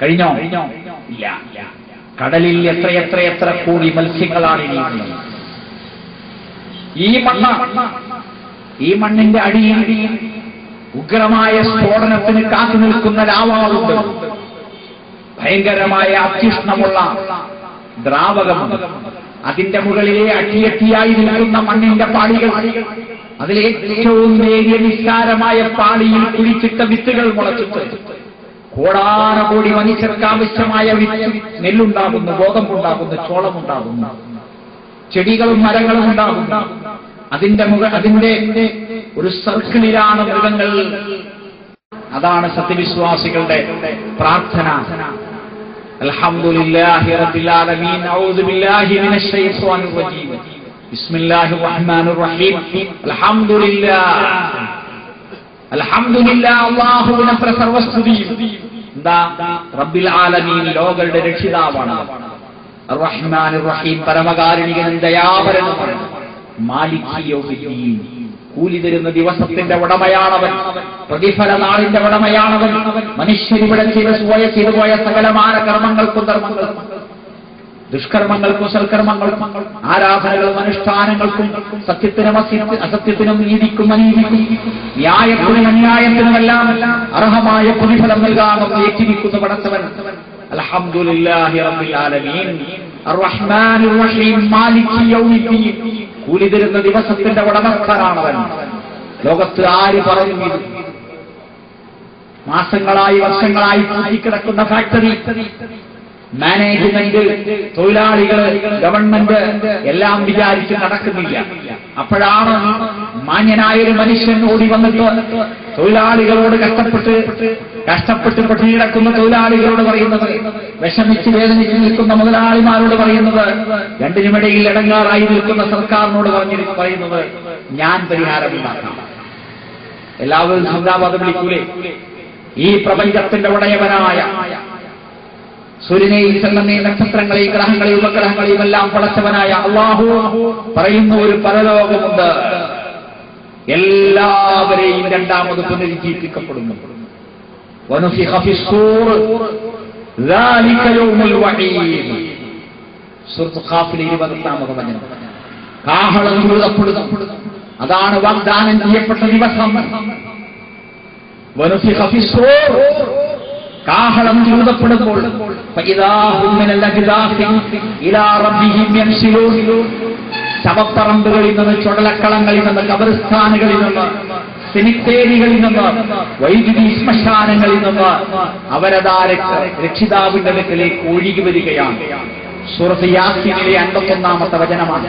കഴിഞ്ഞോ? ഇല്ല. കടലിൽ എത്ര കോടി മത്സ്യങ്ങളാണ് ഇനിയുള്ളത്. ഈ മണ്ണിന്റെ അടിയിൽ ഉഗ്രമായ സ്ഫോടനത്തിന് കാത്തു നിൽക്കുന്ന ലാവാവുണ്ട്. ഭയങ്കരമായ അത്യുഷ്ണമുള്ള ദ്രാവകമുണ്ട്. അതിന്റെ മുകളിലെ അട്ടിയട്ടിയായി നിൽക്കുന്ന മണ്ണിന്റെ പാളികൾ, അതിലെ ഏറ്റവും നേരിയ നിസ്സാരമായ പാളിയിൽ കുഴിച്ചിട്ട വിത്തുകൾ മുളച്ചിട്ട് കോടാനകോടി മനുഷ്യർക്ക് ആവശ്യമായ നെല്ലുണ്ടാകുന്നു, ഗോതമ്പുണ്ടാകുന്നു, ചോളമുണ്ടാകുന്നു, ചെടികളും മരങ്ങളും ഉണ്ടാകുന്നു. അതിന്റെ ഒരു സർക്കിളിലാണ് മൃഗങ്ങൾ. അതാണ് സത്യവിശ്വാസികളുടെ പ്രാർത്ഥന. അൽഹംദുലില്ലാഹി റബ്ബിൽ ആലമീൻ. അഊദു ബില്ലാഹി മിനശ് ശൈത്വാനിർ റജീം. ബിസ്മില്ലാഹിർ റഹ്മാനിർ റഹീം. അൽഹംദുലില്ലാഹ് അല്ലാഹുവിനെ സർവസ്തുതിയും. എന്താ? റബ്ബിൽ ആലമീൻ, ലോകങ്ങളുടെ രക്ഷിതാവാണ്. അർറഹ്മാനിർ റഹീം, പരമകാരുണികനും ദയാപരനുമാണ്. മാലികി യൗമിദ്ദീൻ, കൂലി തരുന്ന ദിവസത്തിന്റെ ഉടമയാണവൻ, പ്രതിഫല നാളിന്റെ ഉടമയാണവൻ. മനുഷ്യരിവിടെ ചെയ്തു പോയ സകലമാന കർമ്മങ്ങൾക്കും ധർമ്മങ്ങൾക്കും, ദുഷ്കർമ്മങ്ങൾക്കും സൽക്കർമ്മങ്ങൾക്കും, ആരാധനകളും അനുഷ്ഠാനങ്ങൾക്കും, സത്യത്തിനും അസത്യത്തിനും, നീതിക്കും അനീതിക്കും, ന്യായത്തിനും അന്യായത്തിനുമെല്ലാം അർഹമായ പ്രതിഫലം നൽകാമെന്ന് ഏറ്റിരിക്കുന്ന പടച്ചവൻ. അൽഹംദുലില്ലാഹി റബ്ബിൽ ആലമീൻ. അർറഹ്മാനിർ റഹീം. മാലികി യൗമിദ്ദീൻ, കൂലി തരുന്ന ദിവസത്തിന്റെ ഉടമസ്ഥനാണവൻ. ലോകത്ത് ആര് പറഞ്ഞു ഇത്? മാസങ്ങളായി വർഷങ്ങളായി പൂട്ടിക്കിടക്കുന്ന ഫാക്ടറി, മാനേജ്മെന്റ്, തൊഴിലാളികള്, ഗവൺമെന്റ് എല്ലാം വിചാരിച്ച് നടക്കുന്നില്ല. അപ്പോഴാണ് മാന്യനായൊരു മനുഷ്യൻ ഓടി വന്നിട്ട് തൊഴിലാളികളോട് കഷ്ടപ്പെട്ട് പട്ടിണിടക്കുന്ന തൊഴിലാളികളോട് പറയുന്നത്, വിഷമിച്ച് വേദനിച്ച് നിൽക്കുന്ന മുതലാളിമാരോട് പറയുന്നത്, രണ്ടിനുമിടയിൽ ഇടങ്ങാറായി നിൽക്കുന്ന സർക്കാരിനോട് പറയുന്നത്, ഞാൻ പരിഹാരമുണ്ടാക്കാം. എല്ലാവരും സിന്ദാബാദ് വിളിക്കൂലേ? ഈ പ്രപഞ്ചത്തിന്റെ ഉടയവനായ സൂര്യനെയും ചന്ദ്രനെയും നക്ഷത്രങ്ങളെയും ഗ്രഹങ്ങളെയും ഉപഗ്രഹങ്ങളെയും എല്ലാം പടച്ചവനായ അല്ലാഹു പറയുന്ന ഒരു പരലോകമുണ്ട്. എല്ലാവരെയും രണ്ടാമത് പുനരുജ്ജീവിപ്പിക്കപ്പെടുന്നു. വനുഫിഖ ഫിസ്സൂർ ദാലിക യൗമുൽ വഈദ്. സൂറത്ത് ഖാഫിലെ 28ാമത്തെ വചനം. കാഹളം ഊതപ്പെടുന്നു, അതാണ് വാഗ്ദാനം ചെയ്യപ്പെട്ട ദിവസം. വനുഫിഖ ഫിസ്സൂർ, കാഹളം ഊതപ്പെടുമ്പോൾ ശവപ്പറമ്പുകളിൽ നിന്ന്, ചുടലക്കളങ്ങളിൽ നിന്ന്, കബറിസ്ഥാനുകളിൽ നിന്ന്, സെമിത്തേരികളിൽ നിന്ന്, വൈദ്യുതി ശ്മശാനങ്ങളിൽ നിന്ന് അവരതാ രക്ഷിതാവിന്റെ അടുക്കലേക്ക് ഒഴുകി വരികയാണ്. സൂറത്ത് യാസീനിലെ 51ാമത്തെ വചനമാണ്.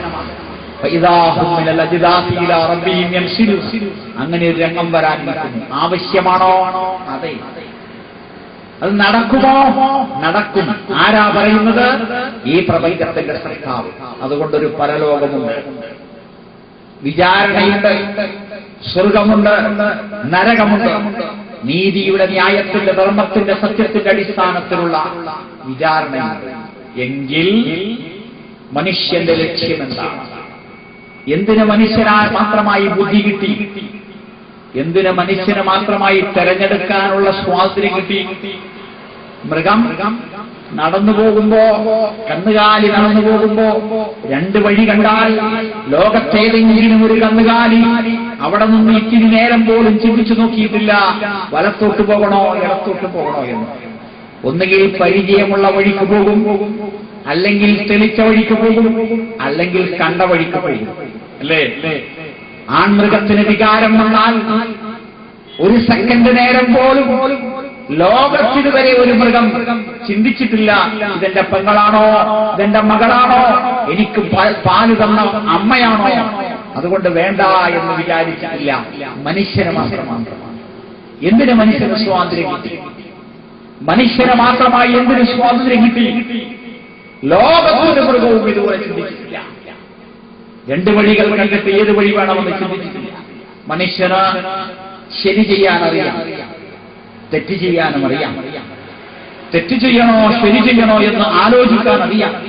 അങ്ങനെ ഒരു രംഗം വരാൻ നിൽക്കുന്നു. ആവശ്യമാണോ? അതെ. അത് നടക്കുമോ? നടക്കും. ആരാ പറയുന്നത്? ഈ പ്രപഞ്ചത്തിന്റെ സൃഷ്ടാവ്. അതുകൊണ്ടൊരു പരലോകമുണ്ട്, വിചാരണയുണ്ട്, സ്വർഗമുണ്ട്, നരകമുണ്ട്. നീതിയുടെ, ന്യായത്തിന്റെ, ധർമ്മത്തിന്റെ, സത്യത്തിന്റെ അടിസ്ഥാനത്തിലുള്ള വിചാരണയുണ്ട്. എങ്കിൽ മനുഷ്യന്റെ ലക്ഷ്യം എന്താണ്? എന്തിന് മനുഷ്യനാൽ മാത്രമായി ബുദ്ധി കിട്ടി? എന്തിന് മനുഷ്യന് മാത്രമായി തെരഞ്ഞെടുക്കാനുള്ള സ്വാതന്ത്ര്യം കിട്ടി? മൃഗം നടന്നു പോകുമ്പോ, കന്നുകാലി നടന്നു പോകുമ്പോ രണ്ട് വഴി കണ്ടാൽ ലോകത്തേതെങ്കിലും ഒരു കന്നുകാലി അവിടെ നിന്ന് ഇത്തിരി നേരം പോലും ചിന്തിച്ചു നോക്കിയിട്ടില്ല വലത്തോട്ട് പോകണോ ഇടത്തോട്ട് പോകണോ എന്ന്. ഒന്നുകിൽ പരിചയമുള്ള വഴിക്ക് പോകും, അല്ലെങ്കിൽ തെളിച്ച വഴിക്ക് പോകും, അല്ലെങ്കിൽ കണ്ട വഴിക്ക് പോകും. അല്ലേ? ആൺമൃഗത്തിന് വികാരം വന്നാൽ ഒരു സെക്കൻഡ് നേരം പോലും ലോകത്തിനുവരെ ഒരു മൃഗം ചിന്തിച്ചിട്ടില്ല, ഇതെന്റെ പെങ്ങളാണോ, ഇതെന്റെ മകളാണോ, എനിക്ക് പാല് തന്ന അമ്മയാണോ, അതുകൊണ്ട് വേണ്ട എന്ന് വിചാരിച്ചിട്ടില്ല. മനുഷ്യന് മാത്രമാണ്. എന്തിന് മനുഷ്യന് സ്വാതന്ത്ര്യം കിട്ടി? മനുഷ്യന് മാത്രമായി എന്തിന് സ്വാതന്ത്ര്യം കിട്ടി? ലോകത്തൊരു മൃഗവും ഇതുപോലെ ചിന്തിച്ചിട്ടില്ല. രണ്ട് വഴികൾ കണ്ടിട്ട് ഏത് വഴി വേണമെന്ന് ചിന്തിച്ചിട്ടില്ല. മനുഷ്യന് ശരി ചെയ്യാനറിയാം, തെറ്റ് ചെയ്യാനും അറിയാം. തെറ്റ് ചെയ്യണോ ശരി ചെയ്യണോ എന്ന് ആലോചിക്കാൻ അറിയാം.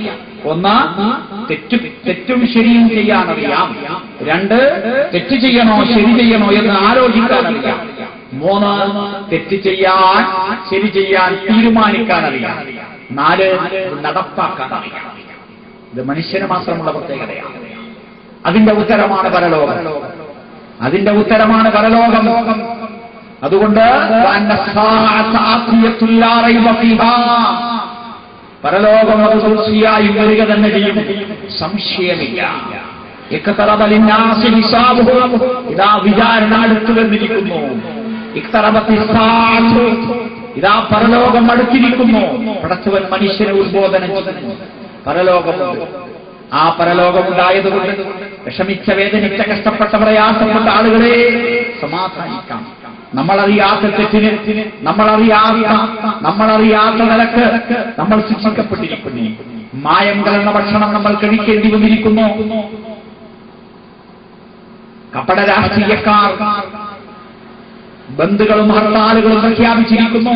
ഒന്ന്, തെറ്റും ശരിയും ചെയ്യാനറിയാം. രണ്ട്, തെറ്റ് ചെയ്യണോ ശരി ചെയ്യണോ എന്ന് ആലോചിക്കാനറിയാം. മൂന്ന്, തെറ്റ് ചെയ്യാൻ ശരി ചെയ്യാൻ തീരുമാനിക്കാനറിയാം. നാല്, നടപ്പാക്കാനറിയാം. ഇത് മനുഷ്യന് മാത്രമുള്ള പ്രത്യേകതയാണ്. അതിന്റെ ഉത്തരമാണ് പരലോകം. അതിന്റെ ഉത്തരമാണ് പരലോകം. അതുകൊണ്ട് പരലോകം അത് തീർച്ചയായും വരിക തന്നെ ചെയ്യും, സംശയമില്ല. ഇതാ വിചാരണ അടുത്തു വന്നിരിക്കുന്നു. ഇതാ പരലോകം അടുത്തിരിക്കുന്നു. പടച്ചവൻ മനുഷ്യനെ ഉത്ബോധനം ചെയ്യുന്നു. പരലോകമുണ്ട്. ആ പരലോകമുണ്ടായതുകൊണ്ട് വിഷമിച്ച വേദനിച്ച കഷ്ടപ്പെട്ട പ്രയാസപ്പെട്ട ആളുകളെ സമാധാനിക്കാം. നമ്മളറിയാത്ത തെറ്റിന് നമ്മളറിയാത്ത നിലക്ക് നമ്മൾ ശിക്ഷിക്കപ്പെട്ടിരിക്കുന്നു. മായം കലർന്ന ഭക്ഷണം നമ്മൾ കഴിക്കേണ്ടി വന്നിരിക്കുന്നു. കപട രാഷ്ട്രീയക്കാർ ബന്ധുക്കളും ഹർത്താലുകളും പ്രഖ്യാപിച്ചിരിക്കുന്നു.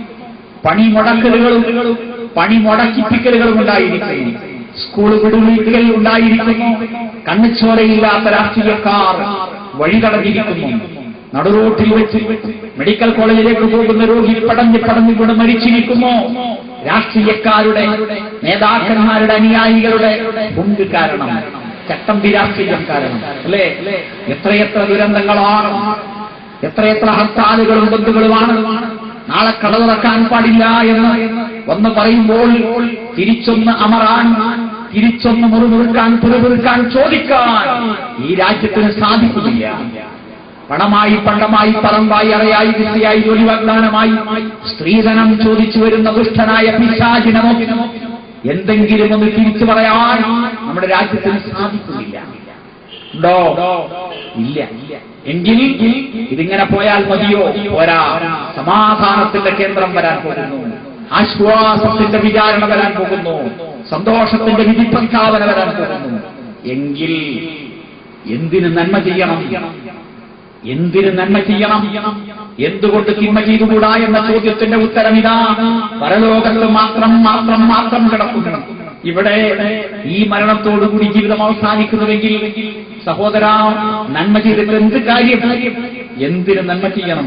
പണി മുടക്കിപ്പിക്കലുകളും ഉണ്ടായിരിക്കുന്നു. സ്കൂൾ വിടുവിക്കൽ ഉണ്ടായിരിക്കുന്നു. കണ്ണുചോരയില്ലാത്ത രാഷ്ട്രീയക്കാർ വഴികടന്നിരിക്കുന്നു. നടുറോട്ടിൽ വെച്ച് മെഡിക്കൽ കോളേജിലേക്ക് പോകുന്ന രോഗി പടഞ്ഞു വീണ് മരിച്ചിരിക്കുന്നു. രാഷ്ട്രീയക്കാരുടെ, നേതാക്കന്മാരുടെ, അനുയായികളുടെ ഉണ്ട് കാരണം, ചട്ടമ്പി രാഷ്ട്രീയം കാരണം. അല്ലേ? എത്രയെത്ര ദുരന്തങ്ങളാണ്, എത്രയെത്ര ഹർത്താലുകളും ബന്ധുക്കളുമാണ്. നാളെ കട തുറക്കാൻ പാടില്ല എന്ന് വന്ന് പറയുമ്പോൾ തിരിച്ചൊന്ന് അമറാൻ, തിരിച്ചൊന്ന് മുറിമുറുക്കാൻ, പുറപുറുക്കാൻ, ചോദിക്കാൻ ഈ രാജ്യത്തിന് സാധിക്കുന്നില്ല. പണമായി, പണ്ടമായി, പറമ്പായി, അറയായി, വിദ്യയായി, ജോലി വാഗ്ദാനമായി സ്ത്രീധനം ചോദിച്ചു വരുന്ന ദുഷ്ടനായ പിശാചിനമോ എന്തെങ്കിലും ഒന്ന് തിരിച്ചു പറയാൻ നമ്മുടെ രാജ്യത്തിന് സാധിക്കുന്നില്ല. ഉണ്ടോ? ഇല്ല. എങ്കിൽ ഇതിങ്ങനെ പോയാൽ മതിയോ? പോരാ. സമാധാനത്തിന്റെ കേന്ദ്രം വരാൻ പോകുന്നു, ആശ്വാസത്തിന്റെ വിചാരണ വരാൻ പോകുന്നു, സന്തോഷത്തിന്റെ വിധി പ്രസ്താവന വരാൻ പോകുന്നു. എങ്കിൽ എന്തിന് നന്മ ചെയ്യണം? എന്തിന് നന്മ ചെയ്യണം? എന്തുകൊണ്ട് തിന്മ ചെയ്തുകൂടാ എന്ന ചോദ്യത്തിന്റെ ഉത്തരം ഇതാ. പരലോകത്ത് മാത്രം കിടക്കുന്നു. ഇവിടെ ഈ മരണത്തോടുകൂടി ജീവിതം അവസാനിക്കുന്നുവെങ്കിൽ സഹോദര, നന്മ ചെയ്തിട്ട് എന്ത് കാര്യം? എന്തിന് നന്മ ചെയ്യണം?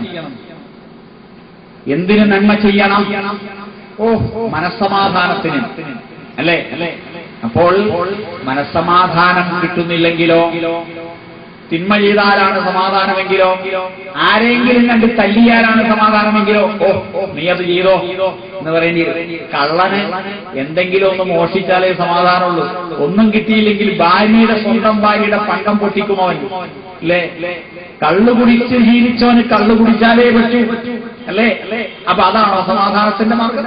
എന്തിന് നന്മ ചെയ്യണം? മനസ്സമാധാനത്തിന്, അല്ലേ? അപ്പോൾ മനസ്സമാധാനം കിട്ടുന്നില്ലെങ്കിലോ? തിന്മ ചെയ്താലാണ് സമാധാനമെങ്കിലോ? ആരെങ്കിലും കണ്ട് തല്ലിയാലാണ് സമാധാനമെങ്കിലോ? നീ അത് ചെയ്തോ എന്ന് പറയേണ്ടി വരും. കള്ളന് എന്തെങ്കിലും ഒന്ന് മോഷ്ടിച്ചാലേ സമാധാനമുള്ളൂ. ഒന്നും കിട്ടിയില്ലെങ്കിൽ സ്വന്തം ഭാര്യയുടെ പണ്ടം പൊട്ടിക്കുമവൻ, അല്ലേ? കള്ളു കുടിച്ച് ജീവിച്ചവന് കള്ളു കുടിച്ചാലേ പറ്റൂ, അല്ലേ? അപ്പൊ അതാണോ സമാധാനത്തിന്റെ മാർഗം?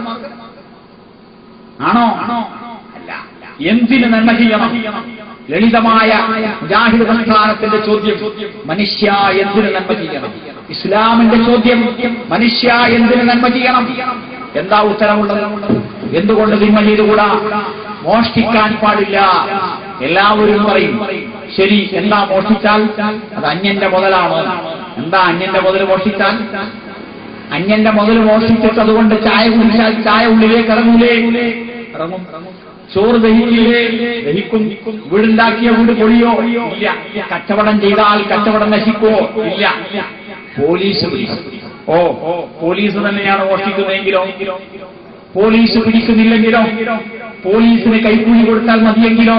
ആണോ? അല്ല. എന്തിന് നന്മ ചെയ്യണം? ലളിതമായ മുജാഹിദ് പ്രസ്ഥാനത്തിന്റെ ചോദ്യം, മനുഷ്യ എന്തിന് നന്മ ചെയ്യണം? ഇസ്ലാമിന്റെ ചോദ്യം, മനുഷ്യ എന്തിന് നന്മ ചെയ്യണം? എന്താ ഉത്തരമുള്ളത്? എന്തുകൊണ്ട് തിന്മ ചെയ്തുകൂടാ? മോഷ്ടിക്കാൻ പാടില്ല. എല്ലാവരും പറയും, ശരി, എന്താ മോഷ്ടിച്ചാൽ? അത് അന്യന്റെ മുതലാണോ? എന്താ അന്യന്റെ മുതൽ മോഷ്ടിച്ചാൽ? അന്യന്റെ മുതൽ മോഷ്ടിച്ചിട്ട് അതുകൊണ്ട് ചായ കുടിച്ചാൽ ചായ ഉള്ളിലേക്ക് ഇറങ്ങൂലേ? ഇറങ്ങും. ചോറ് ദഹിക്കില്ലേ? ദഹിക്കും. വീടുണ്ടാക്കിയ വീട് പൊളിയോ? ഇല്ല. കച്ചവടം ചെയ്താൽ കച്ചവടം നശിക്കോ? ഇല്ല. പോലീസ് പോലീസ് തന്നെയാണ് മോഷ്ടിക്കുന്നതെങ്കിലോ? പോലീസ് പിടിക്കുന്നില്ലെങ്കിലോ? പോലീസിന് കൈക്കൂലി കൊടുത്താൽ മതിയെങ്കിലോ?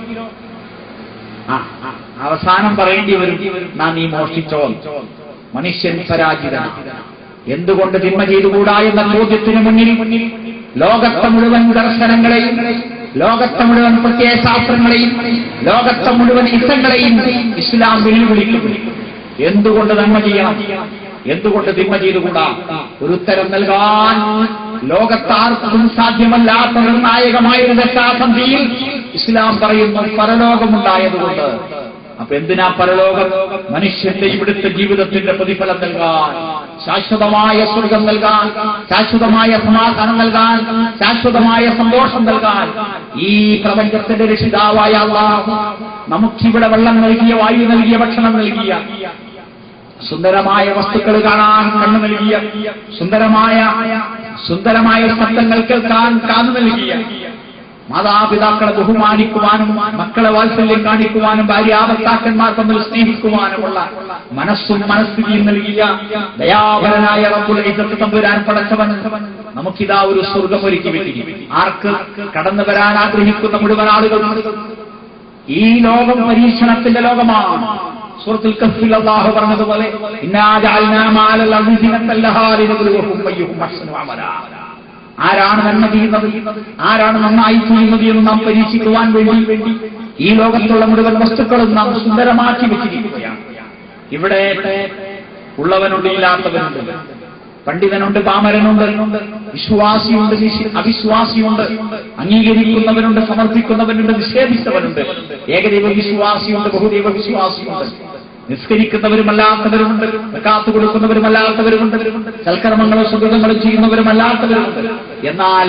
അവസാനം പറയേണ്ടി വരും, നീ മോഷ്ടിച്ചോ? മനുഷ്യൻ പരാജിതനാണ്. എന്തുകൊണ്ട് തിന്മ ചെയ്തുകൂടാ എന്ന ചോദ്യത്തിന് മുന്നിൽ ലോകത്തെ മുഴുവൻ ദർശനങ്ങളെയും, ലോകത്തെ മുഴുവൻ പ്രത്യയശാസ്ത്രങ്ങളെയും, ലോകത്തെ മുഴുവൻ ഇഷ്ടങ്ങളെയും ഇസ്ലാം വെല്ലുവിളിക്കും. എന്തുകൊണ്ട് നന്മ ചെയ്യണം? എന്തുകൊണ്ട് തിന്മ ചെയ്തുകൂടാ? ഒരു ഉത്തരം നൽകാൻ ലോകത്താർക്കും സാധ്യമല്ലാത്ത നിർണായകമായ ഒരു ദശാസന്ധിയിൽ ഇസ്ലാം പറയുന്നു, പരലോകമുണ്ടായതുകൊണ്ട്. അപ്പൊ എന്തിനാ പരലോകം? മനുഷ്യന്റെ ഇവിടുത്തെ ജീവിതത്തിന്റെ പ്രതിഫലം നൽകാൻ, ശാശ്വതമായ സ്വർഗം നൽകാൻ, ശാശ്വതമായ സമാധാനം നൽകാൻ, ശാശ്വതമായ സന്തോഷം നൽകാൻ. ഈ പ്രപഞ്ചത്തിന്റെ രക്ഷിതാവായ അല്ലാഹു നമുക്കിവിടെ വെള്ളം നൽകിയ, വായു നൽകിയ, ഭക്ഷണം നൽകിയ, സുന്ദരമായ വസ്തുക്കൾ കാണാൻ കണ്ണു നൽകിയ, സുന്ദരമായ ശബ്ദങ്ങൾ കേൾക്കാൻ കാതു നൽകിയ, മാതാപിതാക്കളെ ബഹുമാനിക്കുവാനും മക്കളെ വാത്സല്യം കാണിക്കുവാനും ഭാര്യാഭർത്താക്കന്മാർ തമ്മിൽ സ്നേഹിക്കുവാനുമുള്ള മനസ്സും മനസ്ഥിതിയും നൽകിയ ദയാപരനായ റബ്ബുൽ ഇസ്സത്ത് തമ്പുരാൻ പടച്ചവൻ നമുക്കിതാ ഒരു സ്വർഗം ഒരുക്കി വെച്ചിരിക്കും. ആർക്ക്? കടന്നു വരാൻ ആഗ്രഹിക്കുന്ന മുഴുവൻ ആളുകൾ. ഈ ലോകം പരീക്ഷണത്തിന്റെ ലോകമാണ്. സൂറത്തുൽ കഹ്ഫിൽ അല്ലാഹു പറഞ്ഞതുപോലെ ഇന്നാ ജഅൽനാ മാലൽ അർദിനത്തല്ലഹാ ലിനബ്ലുവഹും അയ്യുഹും അഹ്സനു അമലാ. ആരാണ് നന്മ ചെയ്യുന്നത്, ആരാണ് നന്നായി ചെയ്യുന്നത് എന്ന് നാം പരീക്ഷിക്കുവാൻ വേണ്ടി ഈ ലോകത്തുള്ള മുഴുവൻ വസ്തുക്കളും നാം സുന്ദരമാക്കി വെച്ചിരിക്കുകയാണ്. ഇവിടെ ഉള്ളവനുണ്ട്, ഇല്ലാത്തവനുണ്ട്, പണ്ഡിതനുണ്ട്, പാമരനുണ്ട്, വിശ്വാസിയുണ്ട്, അവിശ്വാസിയുണ്ട്, അംഗീകരിക്കുന്നവനുണ്ട്, സമർപ്പിക്കുന്നവനുണ്ട്, നിഷേധിച്ചവനുണ്ട്, ഏകദൈവ വിശ്വാസിയുണ്ട്, ബഹുദൈവ വിശ്വാസിയുണ്ട്, നിസ്കരിക്കുന്നവരുമല്ലാത്തവരുമുണ്ട്, സക്കാത്ത് കൊടുക്കുന്നവരുമല്ലാത്തവരുമുണ്ട്, സൽക്കർമ്മങ്ങളും സുഹൃതങ്ങളും ചെയ്യുന്നവരുമല്ലാത്തവരുമുണ്ട്. എന്നാൽ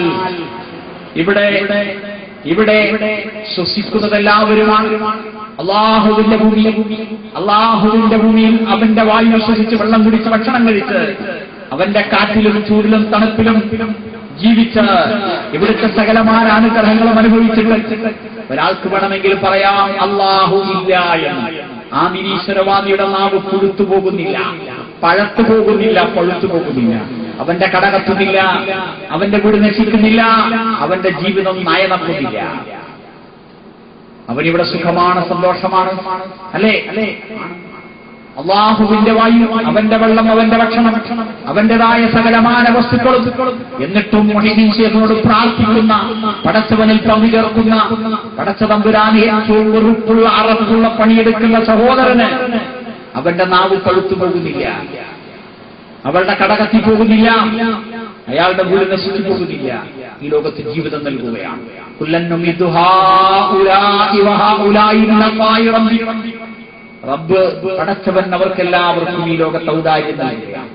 ഇവിടെ ശ്വസിക്കുന്നതെല്ലാവരുമാണ്. അള്ളാഹുവിന്റെ ഭൂമിയിൽ അവന്റെ വായു ശ്വസിച്ച് വെള്ളം കുടിച്ച് ഭക്ഷണം കഴിച്ച് അവന്റെ കാറ്റിലും ചൂടിലും തണുപ്പിലും ജീവിച്ച് ഇവിടുത്തെ സകലമായ അനുഗ്രഹങ്ങളും അനുഭവിച്ചിട്ട് ഒരാൾക്ക് വേണമെങ്കിൽ പറയാം അല്ലാഹു ഇല്ല എന്ന്. ആ നിരീശ്വരവാദിയുടെ നാവ് പുഴുത്തു പോകുന്നില്ല, പഴത്തു പോകുന്നില്ല, പഴുത്തു പോകുന്നില്ല, അവന്റെ കട കത്തുന്നില്ല, അവന്റെ വീട് നശിക്കുന്നില്ല, അവന്റെ ജീവിതം നയനക്കുന്നില്ല. അവനിവിടെ സുഖമാണ്, സന്തോഷമാണ്. അല്ലേ? അള്ളാഹുവിന്റെ വായു, അവന്റെ വെള്ളം, അവന്റെ ഭക്ഷണം, അവന്റേതായ സകലമാന വസ്തുക്കളും. എന്നിട്ടും മുഹീദ്ദീൻ ശൈഖിനോട് പ്രാർത്ഥിക്കുന്ന, പടച്ചവനിൽ പങ്കു ചേർക്കുന്ന, പടച്ച തമ്പുരാനെ ഏറ്റവും വെറുപ്പുള്ള അറപ്പുള്ള പണിയെടുക്കുന്ന സഹോദരന് അവന്റെ നാവ് പഴുത്തു പോകുന്നില്ല, അവളുടെ കട കത്തിപ്പോകുന്നില്ല, അയാളുടെ വീട് നശിച്ചു പോകുന്നില്ല. ഈ ലോകത്ത് ജീവിതം നൽകുകയാണ്. റബ്ബ് പടച്ചവൻ അവർക്കെല്ലാവർക്കും ഈ ലോകത്ത് ഔദാര്യം നൽകുകയാണ്.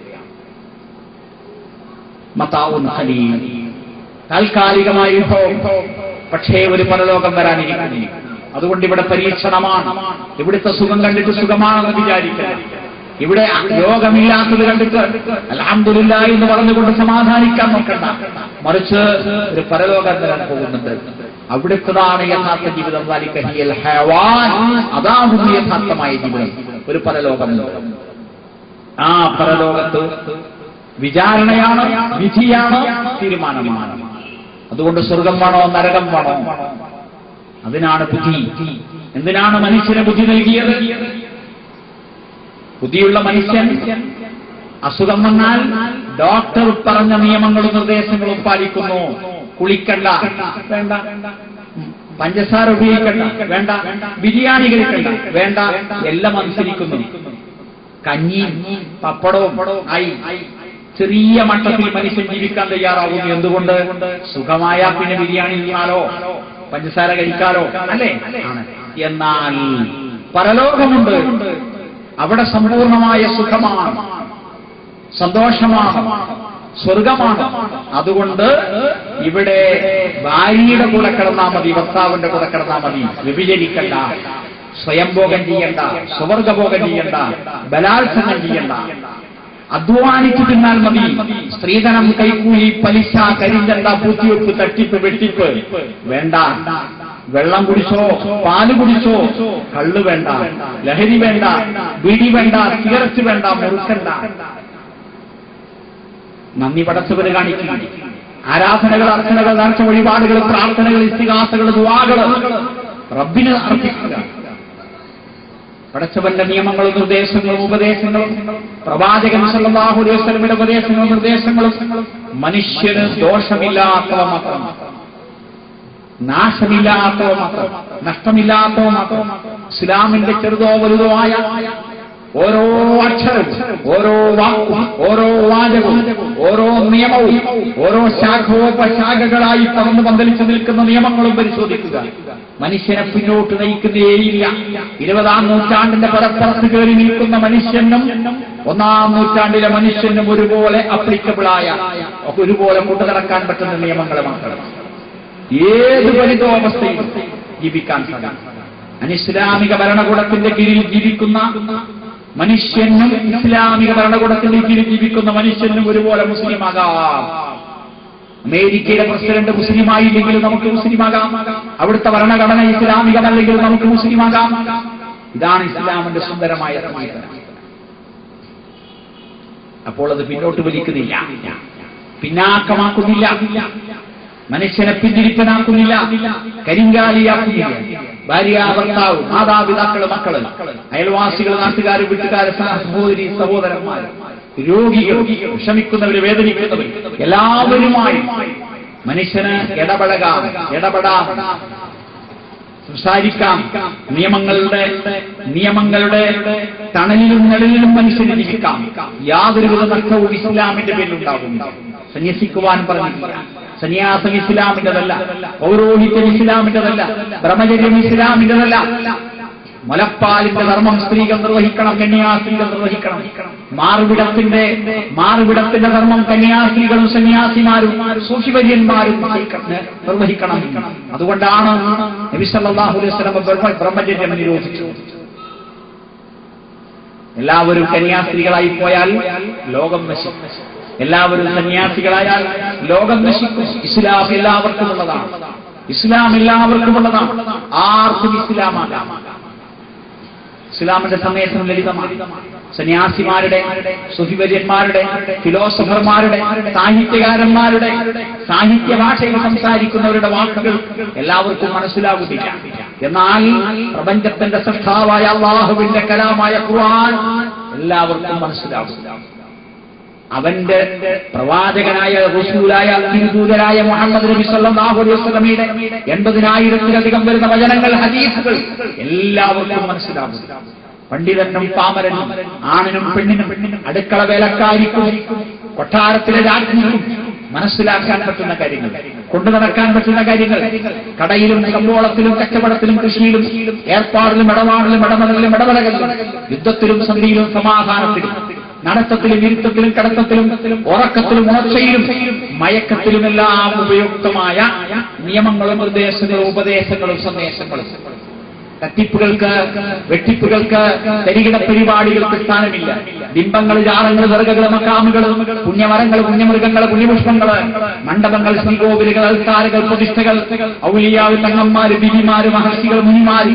മതാഉൻ ഖലീൽ, താൽക്കാലികമായ വിഭവം, പക്ഷേ ഒരു പരലോകം വരാനിരിക്കുന്നു. അതുകൊണ്ട് ഇവിടെ പരീക്ഷണമാണ്. ഇവിടുത്തെ സുഖം കണ്ടിട്ട് സുഖമാണെന്ന് വിചാരിക്കണം. ഇവിടെ രോഗമില്ലാത്തത് കണ്ടിട്ട് അൽഹംദുലില്ലാഹ് എന്ന് പറഞ്ഞുകൊണ്ട് സമാധാനിക്കാൻ നോക്കണ്ട. മറിച്ച് ഒരു പരലോകം വരാൻ പോകുന്നുണ്ട്. അവിടുത്തതാണ് യഥാർത്ഥ ജീവിതം. അതാകുന്നു യഥാർത്ഥമായ ജീവിതം. ഒരു പരലോകമുണ്ട്. ആ പരലോകത്ത് വിചാരണയാണ്, വിധിയാണ്, തീരുമാനമാണ്. അതുകൊണ്ട് സ്വർഗം വേണോ നരകം വേണോ? അതിനാണ് ബുദ്ധി. എന്തിനാണ് മനുഷ്യന് ബുദ്ധി നൽകിയത്? ബുദ്ധിയുള്ള മനുഷ്യൻ അസുഖം വന്നാൽ ഡോക്ടർ പറഞ്ഞ നിയമങ്ങളും നിർദ്ദേശങ്ങളും പാലിക്കുന്നു. കുളിക്കണ്ട, വേണ്ട. പഞ്ചസാര ഉപയോഗിക്കണ്ട, വേണ്ട. ബിരിയാണി കഴിക്കണ്ട, വേണ്ട. എല്ലാം അനുസരിക്കുന്നു. കഞ്ഞിയും പപ്പടവും ആയി ചെറിയ മട്ടത്തിൽ മനുഷ്യൻ ജീവിക്കാൻ തയ്യാറാകുന്നു. എന്തുകൊണ്ട്? സുഖമായ പിന്നെ ബിരിയാണി തിന്നാലോ, പഞ്ചസാര കഴിക്കാലോ, അല്ലേ? എന്നാൽ പരലോകമുണ്ട്. അവിടെ സമ്പൂർണമായ സുഖമാണ്, സന്തോഷമാണ്, സ്വർഗമാണ്. അതുകൊണ്ട് ഇവിടെ ഭാര്യയുടെ കൂടെ കിടന്നാൽ മതി, ഭർത്താവിന്റെ കൂടെ കിടന്നാൽ മതി. വ്യഭിചരിക്കണ്ട, സ്വയംഭോഗം ചെയ്യണ്ട, സ്വവർഗഭോഗം ചെയ്യണ്ട, ബലാത്സംഗം ചെയ്യണ്ട, അധ്വാനിച്ചു തിന്നാൽ മതി. സ്ത്രീധനം, കൈക്കൂലി, പലിശ, കരിഞ്ചന്ത, പൂത്തിവെപ്പ്, തട്ടിപ്പ്, വെട്ടിപ്പ് വേണ്ട. വെള്ളം കുടിച്ചോ, പാല് കുടിച്ചോ, കള്ള് വേണ്ട, ലഹരി വേണ്ട, ബീഡി വേണ്ട, സിഗരറ്റ് വേണ്ട, മുറുക്കണ്ട. നന്ദി പടച്ചവന് കാണിക്കുക. ആരാധനകൾ, അർച്ചനകൾ, നേർച്ച വഴിപാടുകൾ, പ്രാർത്ഥനകൾ, ഇസ്തിഗാസകൾ, ദുആകൾ റബ്ബിന് അർപ്പിക്കുക. പടച്ചവന്റെ നിയമങ്ങളും നിർദ്ദേശങ്ങളും ഉപദേശങ്ങളും, പ്രവാചകൻ സല്ലല്ലാഹു അലൈഹി വസല്ലമയുടെ ഉപദേശങ്ങളും നിർദ്ദേശങ്ങളും മനുഷ്യന് ദോഷമില്ലാത്തവ മാത്രം, നാശമില്ലാത്തവ മാത്രം, നഷ്ടമില്ലാത്തവ മാത്രം. ഇസ്ലാമിന്റെ ചെറുതോ വലുതോ ആയ ഓരോ അക്ഷരവും, ഓരോ വാക്കും, ഓരോ വാചകവും, ഓരോ നിയമവും, ഓരോ ശാഖോപശാഖകളായി പറന്ന് പന്തലിച്ചു നിൽക്കുന്ന നിയമങ്ങളും പരിശോധിക്കുക. മനുഷ്യനെ പിന്നോട്ട് നയിക്കുന്നേയില്ല. 20-ാം നൂറ്റാണ്ടിന്റെ പരപ്പുറത്ത് കയറി നിൽക്കുന്ന മനുഷ്യനും 1-ാം നൂറ്റാണ്ടിലെ മനുഷ്യനും ഒരുപോലെ അപ്ലിക്കബിളായ, ഒരുപോലെ കൊണ്ടുനടക്കാൻ പറ്റുന്ന നിയമങ്ങൾ മാത്രം. ഏത് പരിതോവസ്ഥയും ജീവിക്കാൻ സാധിക്കും. അനിസ്ലാമിക ഭരണകൂടത്തിന്റെ കീഴിൽ ജീവിക്കുന്ന മനുഷ്യനും ഇസ്ലാമിക ഭരണകൂടത്തിന്റെ കീഴിൽ ജീവിക്കുന്ന മനുഷ്യനും ഒരുപോലെ മുസ്ലിമാകാം. അമേരിക്കയുടെ പ്രസിഡന്റ് മുസ്ലിമായില്ലെങ്കിലും നമുക്ക് മുസ്ലിമാകാം. അവിടുത്തെ ഭരണഘടന ഇസ്ലാമികമല്ലെങ്കിലും നമുക്ക് മുസ്ലിമാകാം. ഇതാണ് ഇസ്ലാമിന്റെ സുന്ദരമായ സമീപനം. അപ്പോൾ അത് പിന്നോട്ട് വലിക്കുന്നില്ല, പിന്നാക്കമാക്കുന്നില്ല, മനുഷ്യനെ പിന്തിരിപ്പനാക്കുന്നില്ല, കരിങ്കാലിയാക്കുന്നില്ല. ഭാര്യ, ഭർത്താവ്, മാതാപിതാക്കള്, മക്കള്, അയൽവാസികൾ, നാട്ടുകാര്, വീട്ടുകാര്, സഹോദരി സഹോദരന്മാർ, രോഗികൾ, വിഷമിക്കുന്നവര്, വേദനിക്കുന്നവർ, എല്ലാവരുമായി മനുഷ്യന് ഇടപെടാം, സംസാരിക്കാം. നിയമങ്ങളുടെ തണലിലും നിഴലിലും മനുഷ്യന് ജീവിക്കാം. യാതൊരുവിധ നഷ്ടവും ഇസ്ലാമിന്റെ പേരിലുണ്ടാകും. സന്യസിക്കുവാൻ പറഞ്ഞില്ല. സന്യാസം ഇസ്ലാമിന്റെതല്ല, പൗരോഹിത്യം ഇസ്ലാമിന്റെതല്ല, ബ്രഹ്മചര്യം ഇസ്ലാമിന്റെതല്ല. മുലപ്പാലിന്റെ ധർമ്മം സ്ത്രീകൾ നിർവഹിക്കണം, കന്യാസ്ത്രീകൾ നിർവഹിക്കണം. മാറുവിടത്തിന്റെ ധർമ്മം കന്യാസ്ത്രീകളും സന്യാസിമാരും സൂഫിവര്യന്മാരും നിർവഹിക്കണം. അതുകൊണ്ടാണ് നബി സല്ലല്ലാഹു അലൈഹി വസല്ലം ബ്രഹ്മചര്യം നിരോധിച്ചത്. എല്ലാവരും കന്യാസ്ത്രീകളായി പോയാൽ ലോകം നശിക്കും. എല്ലാവരും സന്യാസികളായാൽ ലോകം നശിക്കും. ഇസ്ലാം എല്ലാവർക്കുമുള്ളതാണ്. ആർക്കും ഇസ്ലാമാകാം. ഇസ്ലാമിന്റെ സന്ദേശം ലളിതമാണ്. സന്യാസിമാരുടെ, സുഫിവര്യന്മാരുടെ, ഫിലോസഫർമാരുടെ, സാഹിത്യകാരന്മാരുടെ, സാഹിത്യ ഭാഷയിൽ സംസാരിക്കുന്നവരുടെ വാക്കുകൾ എല്ലാവർക്കും മനസ്സിലാകുന്നില്ല. എന്നാൽ പ്രപഞ്ചത്തിന്റെ സൃഷ്ടാവായ അല്ലാഹുവിന്റെ കലാമായ ഖുർആൻ എല്ലാവർക്കും മനസ്സിലാകും. അവന്റെ പ്രവാചകനായ റസൂലായ തിരുദൂതരായ മുഹമ്മദ് നബി സല്ലല്ലാഹു അലൈഹി വസല്ലമയുടെ 80,000-ലധികം വരുന്ന വചനങ്ങൾ, ഹദീസുകൾ എല്ലാവർക്കും മനസ്സിലാകും. പണ്ഡിതനും പാമരനും, ആണിനും പെണ്ണിനും, അടുക്കള വേലക്കാരിക്കും, കൊട്ടാരത്തിലെ രാജ്ഞിക്കും മനസ്സിലാക്കാൻ പറ്റുന്ന കാര്യങ്ങൾ, കൊണ്ടു നടക്കാൻ പറ്റുന്ന കാര്യങ്ങൾ, കടയിലും കമ്പോളത്തിലും കച്ചവടത്തിലും കൃഷിയിലും ഏർപ്പാടിലും ഇടപാടിലും ഇടമകളിലും ഇടപെടലിലും യുദ്ധത്തിലും സന്ധിയിലും സമാധാനത്തിലും നടത്തത്തിലും ഇരുത്തത്തിലും കടത്തത്തിലും ഉറക്കത്തിലും ഉണർച്ചയിലും മയക്കത്തിലുമെല്ലാം ഉപയുക്തമായ നിയമങ്ങളും നിർദ്ദേശങ്ങളും ഉപദേശങ്ങളും സന്ദേശങ്ങളും. തട്ടിപ്പുകൾക്ക്, വെട്ടിപ്പുകൾക്ക്, തരികിട പരിപാടികൾക്ക് സ്ഥാനമില്ല. ബിംബങ്ങൾ, ജാറങ്ങൾ, ദർഗകൾ, മക്കാമുകൾ, പുണ്യമരങ്ങൾ, പുണ്യമൃഗങ്ങൾ, പുണ്യപുഷ്പങ്ങൾ, മണ്ഡപങ്ങൾ, ശ്രീകോവിലുകൾ, അൽത്താരകൾ, പ്രതിഷ്ഠകൾ, ഔലിയാവ്, തങ്ങന്മാര്, ബിബിമാര്, മഹർഷികൾ, മുനിമാര്,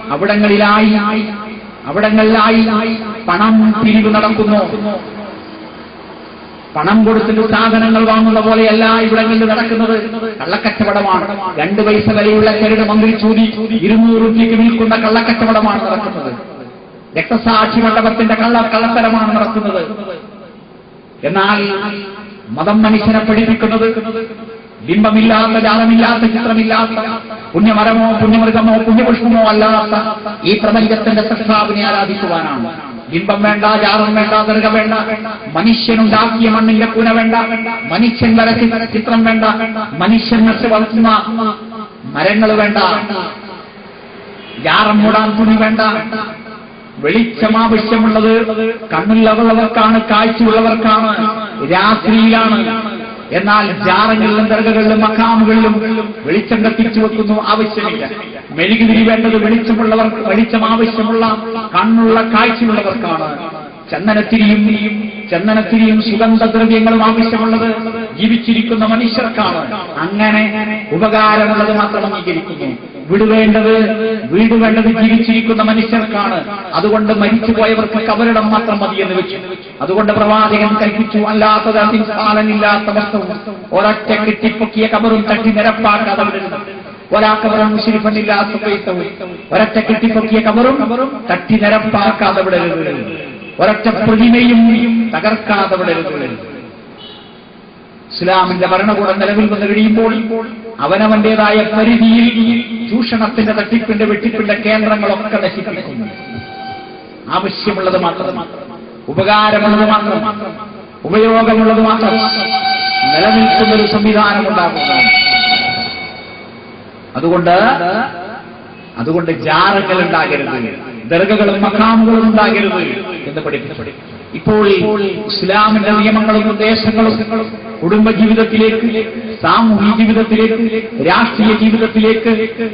അവിടങ്ങളിലായി പണം പിരിവ് നടക്കുന്നു. പണം കൊടുത്തിട്ട് സാധനങ്ങൾ വാങ്ങുന്ന പോലെയല്ല ഇവിടങ്ങളിൽ നടക്കുന്നത്. കള്ളക്കച്ചവടമാണ്. 2 പൈസ വിലയുള്ള ചരട് മന്ത്രി ചൂതി 200 രൂപയ്ക്ക് വിൽക്കുന്ന കള്ളക്കച്ചവടമാണ് നടക്കുന്നത്. രക്തസാക്ഷി മണ്ഡപത്തിന്റെ കള്ളത്തരമാണ് നടക്കുന്നത്. എന്നാൽ മതം മനുഷ്യനെ പഠിപ്പിക്കുന്നത് ബിംബമില്ലാത്ത, ജാലമില്ലാത്ത, ചിത്രമില്ലാത്ത, പുണ്യമരമോ പുണ്യമൃഗമോ പുണ്യപുഷ്പമോ അല്ലാത്ത ഈ പ്രപഞ്ചത്തിന്റെ സൃഷ്ടാവിനെ ആരാധിക്കുവാനാണ്. ബിംബം വേണ്ട, ജാലം വേണ്ട, ദർഗ വേണ്ട, മനുഷ്യനുണ്ടാക്കിയ മണ്ണിന്റെ കൂന വേണ്ട, മനുഷ്യൻ വരച്ച ചിത്രം വേണ്ട, മനുഷ്യൻ നട്ട് വളർത്തുന്ന മരങ്ങൾ വേണ്ട, ജാറം മൂടാൻ തുണി വേണ്ട. വെളിച്ചം ആവശ്യമുള്ളത് കണ്ണുള്ളവർക്കാണ്, കാഴ്ചയുള്ളവർക്കാണ്, രാത്രിയിലാണ്. എന്നാൽ ജാറങ്ങളിലും ദർഗകളിലും മഖാമുകളിലും വെളിച്ചം കത്തിച്ചു വെക്കുന്നു, ആവശ്യമില്ല. മെഴുകുതിരി വേണ്ടത് വെളിച്ചം ആവശ്യമുള്ള കണ്ണുള്ള കാഴ്ചയുള്ളവർക്കാണ്. ചന്ദനത്തിരിയും സുഗന്ധദ്രവ്യങ്ങളും ആവശ്യമുള്ളത് ജീവിച്ചിരിക്കുന്ന മനുഷ്യർക്കാണ്. അങ്ങനെ ഉപകാരമുള്ളത് മാത്രം അംഗീകരിക്കുന്നു. വീട് വേണ്ടത് ജീവിച്ചിരിക്കുന്ന മനുഷ്യർക്കാണ്. അതുകൊണ്ട് മരിച്ചുപോയവർക്ക് കബറിടം മാത്രം മതിയെന്ന് വെച്ചു. അതുകൊണ്ട് പ്രവാചകൻ കൽപ്പിച്ചു, അല്ലാത്തത് ഇൻസാനില്ലാത്ത വസ്തുവും ഒരൊറ്റ കെട്ടിപ്പൊക്കിയ കബറും തട്ടി നിരപ്പാക്കാതെ വിടരുത്. ഒരാക്കബറും മുശ്രിഫനില്ലാത്ത പൈസവും ഒരൊറ്റ കെട്ടിപ്പൊക്കിയ കബറും തട്ടി നിരപ്പാക്കാതെ വിടരുത്. ഒരൊറ്റ പ്രതിമയും തകർക്കാതെ വിടരുത്. ഇസ്ലാമിന്റെ ഭരണകൂടം നിലവിൽ വന്നു കഴിയുമ്പോൾ അവനവന്റേതായ പരിധിയിൽ ചൂഷണത്തിന്റെ, തട്ടിപ്പിന്റെ, വെട്ടിപ്പിന്റെ കേന്ദ്രങ്ങളൊക്കെ നശിപ്പിക്കുന്നു. ആവശ്യമുള്ളത് മാത്രം, ഉപകാരമുള്ളത് മാത്രം, ഉപയോഗമുള്ളത് മാത്രം നിലനിൽക്കുന്നൊരു സംവിധാനമുണ്ടാകുന്നു. അതുകൊണ്ട് ജാറങ്ങൾ ഉണ്ടാകരുത്, ദർഗകളും മഖാമുകളും ഉണ്ടാകരുത് എന്ന് പഠിപ്പിച്ചു. ഇപ്പോൾ ഇസ്ലാമിന്റെ നിയമങ്ങളും നിർദ്ദേശങ്ങളും കുടുംബജീവിതത്തിലേക്ക്, സാമൂഹിക ജീവിതത്തിലേക്ക്, രാഷ്ട്രീയ ജീവിതത്തിലേക്ക്,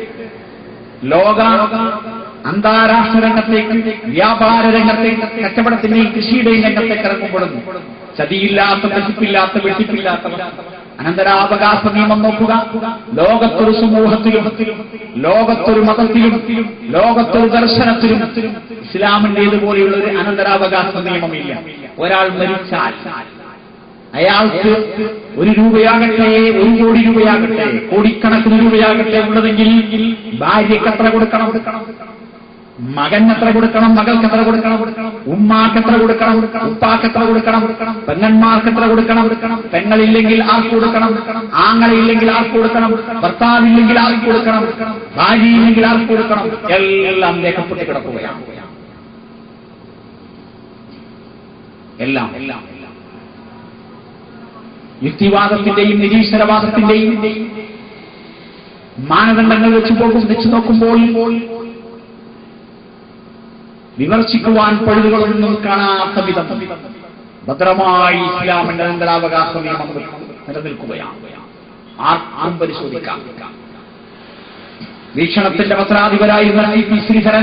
അന്താരാഷ്ട്ര രംഗത്തേക്ക്, വ്യാപാര രംഗത്തേക്ക്, കച്ചവടത്തിന്റെയും കൃഷിയുടെയും രംഗത്തേക്ക് ഇറങ്ങപ്പെടുന്നു. ചതിയില്ലാത്ത, നശിപ്പില്ലാത്ത, വെട്ടിപ്പില്ലാത്ത, അനന്തരാവകാശ നിയമം നോക്കുക. ലോകത്തൊരു സമൂഹത്തിലും ലോകത്തൊരു മതത്തിലും ലോകത്തൊരു ദർശനത്തിലും ഇസ്ലാമിന്റേതുപോലെയുള്ള ഒരു അനന്തരാവകാശ നിയമമില്ല. ഒരാൾ മരിച്ചാൽ അയാൾക്ക് 1 രൂപയാകട്ടെ 1 കോടി രൂപയാകട്ടെ കോടിക്കണക്കിന് രൂപയാകട്ടെ ഉള്ളതെങ്കിൽ ഭാര്യയ്ക്ക് എത്ര കൊടുക്കണം, മകന് എത്ര കൊടുക്കണം, മകൾക്ക് എത്ര കൊടുക്കണം, ഉമ്മാക്ക് എത്ര കൊടുക്കണം, ഉപ്പാക്ക് എത്ര കൊടുക്കണം, പെങ്ങന്മാർക്ക് എത്ര കൊടുക്കണം, പെങ്ങളില്ലെങ്കിൽ ആർക്ക് കൊടുക്കണം, ആങ്ങളില്ലെങ്കിൽ ആർക്ക് കൊടുക്കണം, ഭർത്താവില്ലെങ്കിൽ ആർക്ക് കൊടുക്കണം, ഭാര്യയില്ലെങ്കിൽ ആർക്ക് കൊടുക്കണം, എല്ലാം രേഖപ്പെട്ട് കിടക്കുകയാണ്. എല്ലാം യുക്തിവാദത്തിന്റെയും നിരീശ്വരവാദത്തിന്റെയും മാനദണ്ഡങ്ങൾ വെച്ച് നോക്കുമ്പോൾ വിമർശിക്കുവാൻ പഴുതുകളൊന്നും കാണാത്ത വിധം ഭദ്രമായി ഇസ്ലാമിന്റെ അനന്തരാവകാശ നിയമം നിലനിൽക്കുകയാണ്. ആർക്കും പരിശോധിക്കാം. വീക്ഷണത്തിന്റെ പത്രാധിപരായിരുന്ന CP ശ്രീധരൻ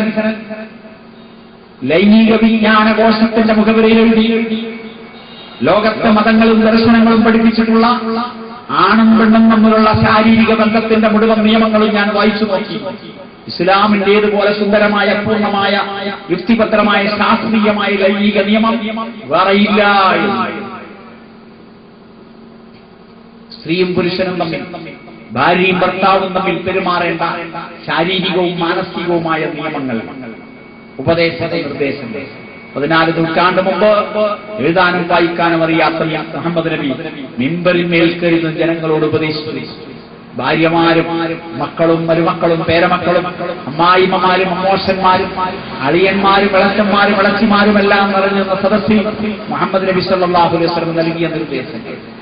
ലൈംഗിക വിജ്ഞാന കോശത്തിന്റെ മുഖവരയിൽ എഴുതി ലോകത്തെ മതങ്ങളും ദർശനങ്ങളും പഠിപ്പിച്ചിട്ടുള്ള ആണും പെണ്ണും തമ്മിലുള്ള ശാരീരിക ബന്ധത്തിന്റെ മുഴുവൻ നിയമങ്ങളും ഞാൻ വായിച്ചു നോക്കി. ഇസ്ലാമിന്റേതുപോലെ സുന്ദരമായ പൂർണ്ണമായ യുക്തിപത്രമായ ശാസ്ത്രീയമായ ലൈംഗിക നിയമം വേറെയില്ല. സ്ത്രീയും പുരുഷനും തമ്മിൽ, ഭാര്യയും ഭർത്താവും തമ്മിൽ പെരുമാറേണ്ട ശാരീരികവും മാനസികവുമായ നിയമങ്ങൾ, ഉപദേശ നിർദ്ദേശം 14 നൂറ്റാണ്ട് മുമ്പ് എഴുതാനും വായിക്കാനും അറിയാത്ത മുഹമ്മദ് നബി മിമ്പറിൽ മേൽക്കരുന്ന ജനങ്ങളോട് ഉപദേശിച്ചു. ഭാര്യമാരും മക്കളും മരുമക്കളും പേരമക്കളും അമ്മായിമ്മമാരും അമ്മോഷന്മാരും അളിയന്മാരും ഇളച്ചന്മാരും ഇളച്ചിമാരും എല്ലാം നിറഞ്ഞുന്ന സദസ്സിൽ മുഹമ്മദ് നബി സല്ലല്ലാഹു അലൈഹി വസല്ലം നൽകിയ നിർദ്ദേശം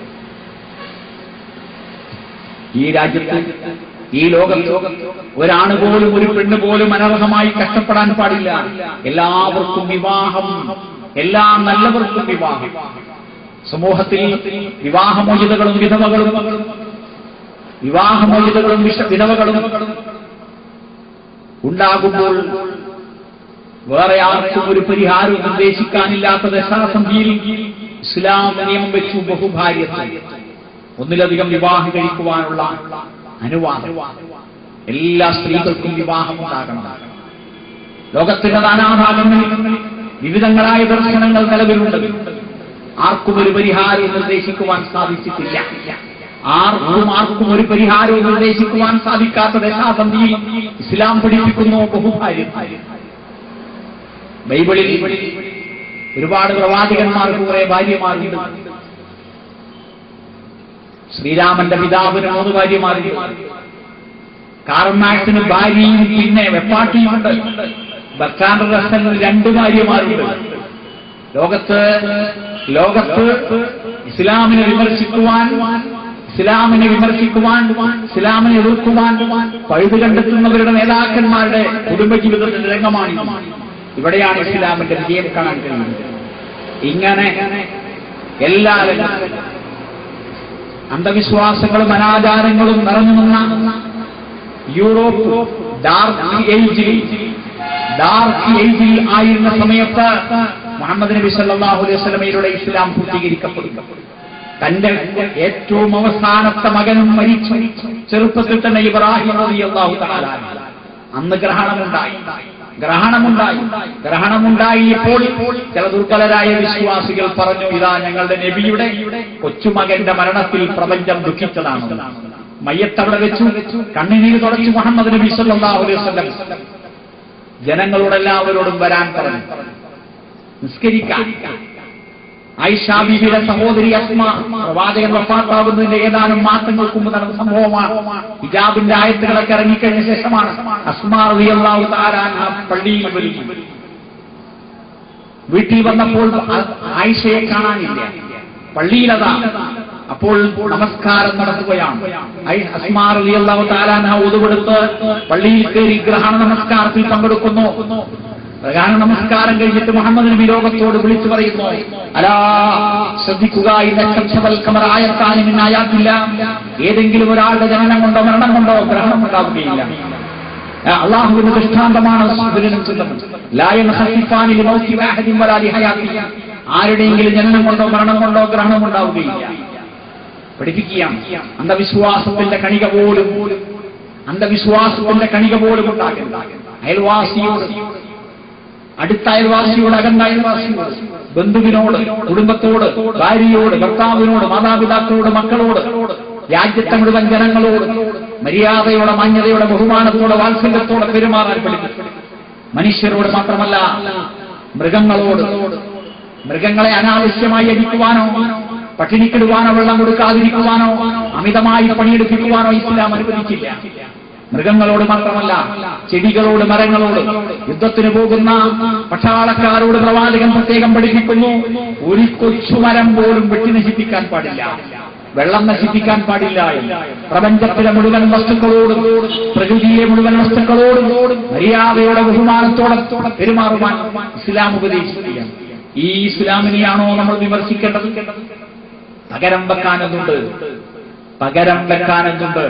ഈ രാജ്യത്ത്, ഈ ലോകത്ത് ഒരാണ് പോലും ഒരു പെണ്ണ് പോലും അനർഹമായി കഷ്ടപ്പെടാൻ പാടില്ല. എല്ലാവർക്കും വിവാഹം, എല്ലാ നല്ലവർക്കും വിവാഹം. സമൂഹത്തിൽ വിവാഹമോചിതകളും വിധവകളും വിധവകളും ഉണ്ടാകുമ്പോൾ വേറെ ആർക്കും ഒരു പരിഹാരം നിർദ്ദേശിക്കാനില്ലാത്ത ദശാസന്ധിയിൽ ഇസ്ലാം നിയമം വെച്ചു ബഹുഭാര്യത്വം, ഒന്നിലധികം വിവാഹം കഴിക്കുവാനുള്ള അനുവാദം. എല്ലാ സ്ത്രീകൾക്കും വിവാഹം ഉണ്ടാകണം. ലോകത്തിന്റെ നാനാഭാഗങ്ങളിൽ വിവിധങ്ങളായ ദർശനങ്ങൾ നിലവിലുണ്ട്. ആർക്കും ഒരു പരിഹാരം നിർദ്ദേശിക്കുവാൻ സാധിച്ചിട്ടില്ല. ആർക്കും ഒരു പരിഹാരവും നിർദ്ദേശിക്കുവാൻ സാധിക്കാത്ത ദശാസന്ധിയിൽ ഇസ്ലാം പഠിപ്പിക്കുന്നു ബഹുഭാര്യത്വം. ബൈബിളിൽ ഒരുപാട് പ്രവാചകന്മാർക്ക് കുറെ ഭാര്യമാരുണ്ട്. ശ്രീരാമന്റെ പിതാവിന് 3 ഭാര്യമാരുണ്ട്. കാർമാക്സിന് ഭാര്യയും പിന്നെ വെപ്പാട്ടിയുമുണ്ട്. ബർക്കാൻഡർ റസലിന് 2 ഭാര്യമാരുണ്ട്. ലോകത്ത് ഇസ്ലാമിനെ വിമർശിക്കുവാൻ, ഇസ്ലാമിനെ എതിർക്കുവാൻ പഴുത് കണ്ടെത്തുന്നവരുടെ നേതാക്കന്മാരുടെ കുടുംബജീവിതത്തിന്റെ രംഗമാണ്. ഇവിടെയാണ് ഇസ്ലാമിന്റെ വിജയം കാണാൻ കഴിയുന്നത്. ഇങ്ങനെ എല്ലാ അന്ധവിശ്വാസങ്ങളും അനാചാരങ്ങളും നിറഞ്ഞു നിന്ന യൂറോപ്പ് ഡാർക്ക് ഏജിൽ ആയിരുന്ന സമയത്ത് മുഹമ്മദ് നബി സല്ലല്ലാഹു അലൈഹി വസല്ലമയിലൂടെ ഇസ്ലാം പൂർത്തീകരിക്കപ്പെടും. തന്റെ ഏറ്റവും അവസാനത്തെ മകനും മരിച്ചു. ചെറുപ്പത്തിൽ തന്നെ ഇബ്രാഹിം റളിയല്ലാഹു തആല അന്ന് ഗ്രഹണമുണ്ടായിയപ്പോൾ ചില ദുർബലരായ വിശ്വാസികൾ പറഞ്ഞു, ഇതാ ഞങ്ങളുടെ നബിയുടെ കൊച്ചുമകന്റെ മരണത്തിൽ പ്രപഞ്ചം ദുഃഖിച്ചതാണ്. മയ്യത്തവിടെ വെച്ചു കണ്ണുനീര് തുടച്ചു മുഹമ്മദ് നബി സല്ലല്ലാഹു അലൈഹി വസല്ലം ജനങ്ങളോടെല്ലാവരോടും വരാൻ പറഞ്ഞു, നിസ്കരിക്കാൻ. ആയിഷാ ബീവിയുടെ സഹോദരി അസ്മാ പ്രവാചകൻ വഫാത്താകുന്നതിന്റെ ഏതാനും മാസങ്ങൾക്ക് മുമ്പ് നടന്ന സംഭവമാണ്. ഹിജാബിന്റെ ആയത്തുകളൊക്കെ ഇറങ്ങിക്കഴിഞ്ഞ ശേഷമാണ് അസ്മാ റളിയല്ലാഹു തആല അൻഹ പള്ളിയിൽ വരും. വീട്ടിൽ വന്നപ്പോൾ ആയിഷയെ കാണാനില്ല, പള്ളിയിലതാ. അപ്പോൾ നമസ്കാരം നടത്തുകയാണ്. അസ്മാ റളിയല്ലാഹു തആല അൻഹ ഉദുവെടുത്ത് പള്ളിയിൽ കയറി ഗ്രഹണ നമസ്കാരത്തിൽ പങ്കെടുക്കുന്നു. ഗ്രഹണ നമസ്കാരം കഴിഞ്ഞിട്ട് മുഹമ്മദ് നബി ലോകത്തോട് വിളിച്ചു പറയുന്നു, അലാ ശ്രദ്ധിക്കുക, ആയത്താനില്ല. ഏതെങ്കിലും ഒരാളുടെ ജനനം കൊണ്ടോ മരണം കൊണ്ടോ ഗ്രഹണം ഉണ്ടാവുകയില്ല. അള്ളാഹുവിന്റെ ദൃഷ്ടാന്തമാണ്. ആരുടെയെങ്കിലും ജനനം കൊണ്ടോ മരണം കൊണ്ടോ ഗ്രഹണം ഉണ്ടാവുകയില്ല. പഠിപ്പിക്കുകയാണ്. അന്ധവിശ്വാസത്തിന്റെ കണിക പോലും ഉണ്ടാകരുത്. അയൽവാസിയോട്, അടുത്ത അയൽവാസിയോട്, അകന്ന അയൽവാസിയോട്, ബന്ധുവിനോട്, കുടുംബത്തോട്, ഭാര്യയോട്, ഭർത്താവിനോട്, മാതാപിതാക്കളോട്, മക്കളോട്, രാജ്യത്തെ മുഴുവൻ ജനങ്ങളോട് മര്യാദയോടെ, മാന്യതയോടെ, ബഹുമാനത്തോടെ, വാത്സല്യത്തോടെ പെരുമാറാൻ പഠിപ്പിക്കും. മനുഷ്യരോട് മാത്രമല്ല, മൃഗങ്ങളെ അനാവശ്യമായി അടിക്കുവാനോ, പട്ടിണിക്കിടുവാനോ, വെള്ളം കൊടുക്കാതിരിക്കുവാനോ, അമിതമായി പണിയെടുപ്പിക്കുവാനോ ഇസ്ലാം അനുവദിച്ചില്ല. മൃഗങ്ങളോട് മാത്രമല്ല, ചെടികളോട്, മരങ്ങളോട്, യുദ്ധത്തിന് പോകുന്ന പട്ടാളക്കാരോട് പ്രവാചകൻ പ്രത്യേകം പഠിപ്പിക്കുന്നു, ഒരു കൊച്ചുമരം പോലും വെട്ടി നശിപ്പിക്കാൻ പാടില്ല, വെള്ളം നശിപ്പിക്കാൻ പാടില്ല. പ്രപഞ്ചത്തിലെ മുഴുവൻ വസ്തുക്കളോടും, പ്രകൃതിയെ മുഴുവൻ വസ്തുക്കളോടും മര്യാദയോടെ, ബഹുമാനത്തോടെ പെരുമാറുവാൻ ഇസ്ലാം ഉപദേശിക്കുകയാണ്. ഈ ഇസ്ലാമിനെയാണോ നമ്മൾ വിമർശിക്കേണ്ടത്? പകരം വെക്കാനെന്തുണ്ട്?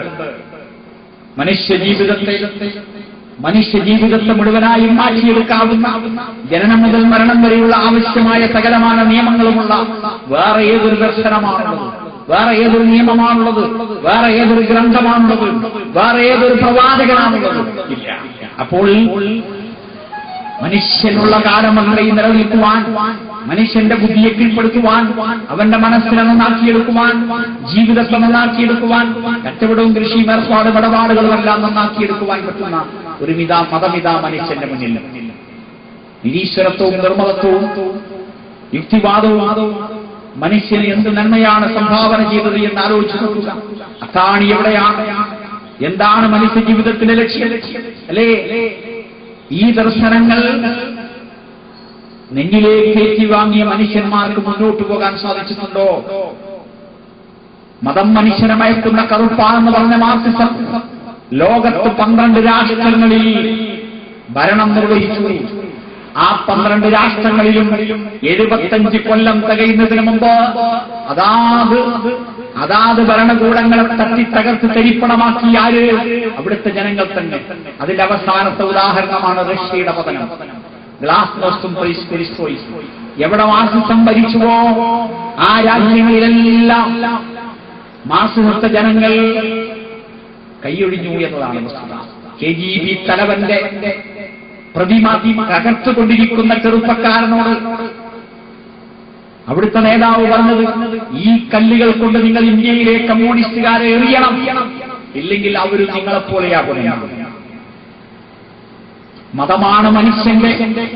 മനുഷ്യ ജീവിതത്തെ മുഴുവനായും മാറ്റിയെടുക്കാവുന്ന, ജനനം മുതൽ മരണം വരെയുള്ള ആവശ്യമായ സകലമായ നിയമങ്ങളുമുള്ള വേറെ ഏതൊരു ദർശനമാണുള്ളത്, വേറെ ഏതൊരു നിയമമാണുള്ളത്, വേറെ ഏതൊരു ഗ്രന്ഥമാണുള്ളത്, വേറെ ഏതൊരു പ്രവാചകനാണുള്ളത്? ഇല്ല. അപ്പോൾ മനുഷ്യനുള്ള കാലം അത്രയും നിലനിൽക്കുവാൻ, മനുഷ്യന്റെ ബുദ്ധിയെ കീഴ്പ്പെടുത്തുവാൻ, അവന്റെ മനസ്സിനെ നന്നാക്കിയെടുക്കുവാൻ, ജീവിതത്തെ നന്നാക്കിയെടുക്കുവാൻ, കച്ചവടവും കൃഷിയും ഏർപ്പാടും ഇടപാടുകളും എല്ലാം നന്നാക്കിയെടുക്കുവാൻ പറ്റുന്ന ഒരു മതമിതാ മനുഷ്യന്റെ മുന്നിൽ. നിരീശ്വരത്വവും നിർമ്മതത്വവും യുക്തിവാദവും മനുഷ്യന് എന്ത് നന്മയാണ് സംഭാവന ചെയ്തത് എന്ന് ആലോചിച്ചു നോക്കുക. അത്താണി എവിടെയാണ്? എന്താണ് മനുഷ്യ ജീവിതത്തിന്റെ ലക്ഷ്യം? അല്ലേ? ഈ ദർശനങ്ങൾ നെഞ്ഞിലേക്ക് ഏറ്റുവാങ്ങിയ മനുഷ്യന്മാർക്ക് മുന്നോട്ട് പോകാൻ സാധിച്ചിട്ടുണ്ടോ? മതം മനുഷ്യനെ മയക്കുന്ന കറുപ്പാണെന്ന് പറഞ്ഞ മാർക്സിസം ലോകത്ത് 12 രാഷ്ട്രങ്ങളിൽ ഭരണം നിർവഹിച്ചു. ആ 12 രാഷ്ട്രങ്ങളിലും 75 കൊല്ലം തികയുന്നതിന് മുമ്പ് അതാത് ഭരണകൂടങ്ങളെ തകർത്ത് തരിപ്പണമാക്കിയ ആര്? അവിടുത്തെ ജനങ്ങൾ തന്നെ. അതിന്റെ അവസാനത്തെ ഉദാഹരണമാണ് റഷ്യയുടെ പതനം. ഗ്ലാസ്നോസ്റ്റും പെരിസ്ട്രോയിക്കും. എവിടെ മാർക്സിസം ഭരിച്ചുവോ ആ രാജ്യങ്ങളിലെല്ലാം മാർക്സിസത്തെ ജനങ്ങൾ കൈയൊഴിഞ്ഞു എന്നതാണ് വസ്തുത. KGB തലവന്റെ പ്രതിമ തകർത്തുകൊണ്ടിരിക്കുന്ന ചെറുപ്പക്കാരനോട് അവിടുത്തെ നേതാവ് പറഞ്ഞത്, ഈ കല്ലുകൾ കൊണ്ട് നിങ്ങൾ ഇന്ത്യയിലെ കമ്മ്യൂണിസ്റ്റുകാരെ എറിയണം, ഇല്ലെങ്കിൽ അവർ നിങ്ങളെപ്പോലെയാകും. മതമാണ് മനുഷ്യന്റെ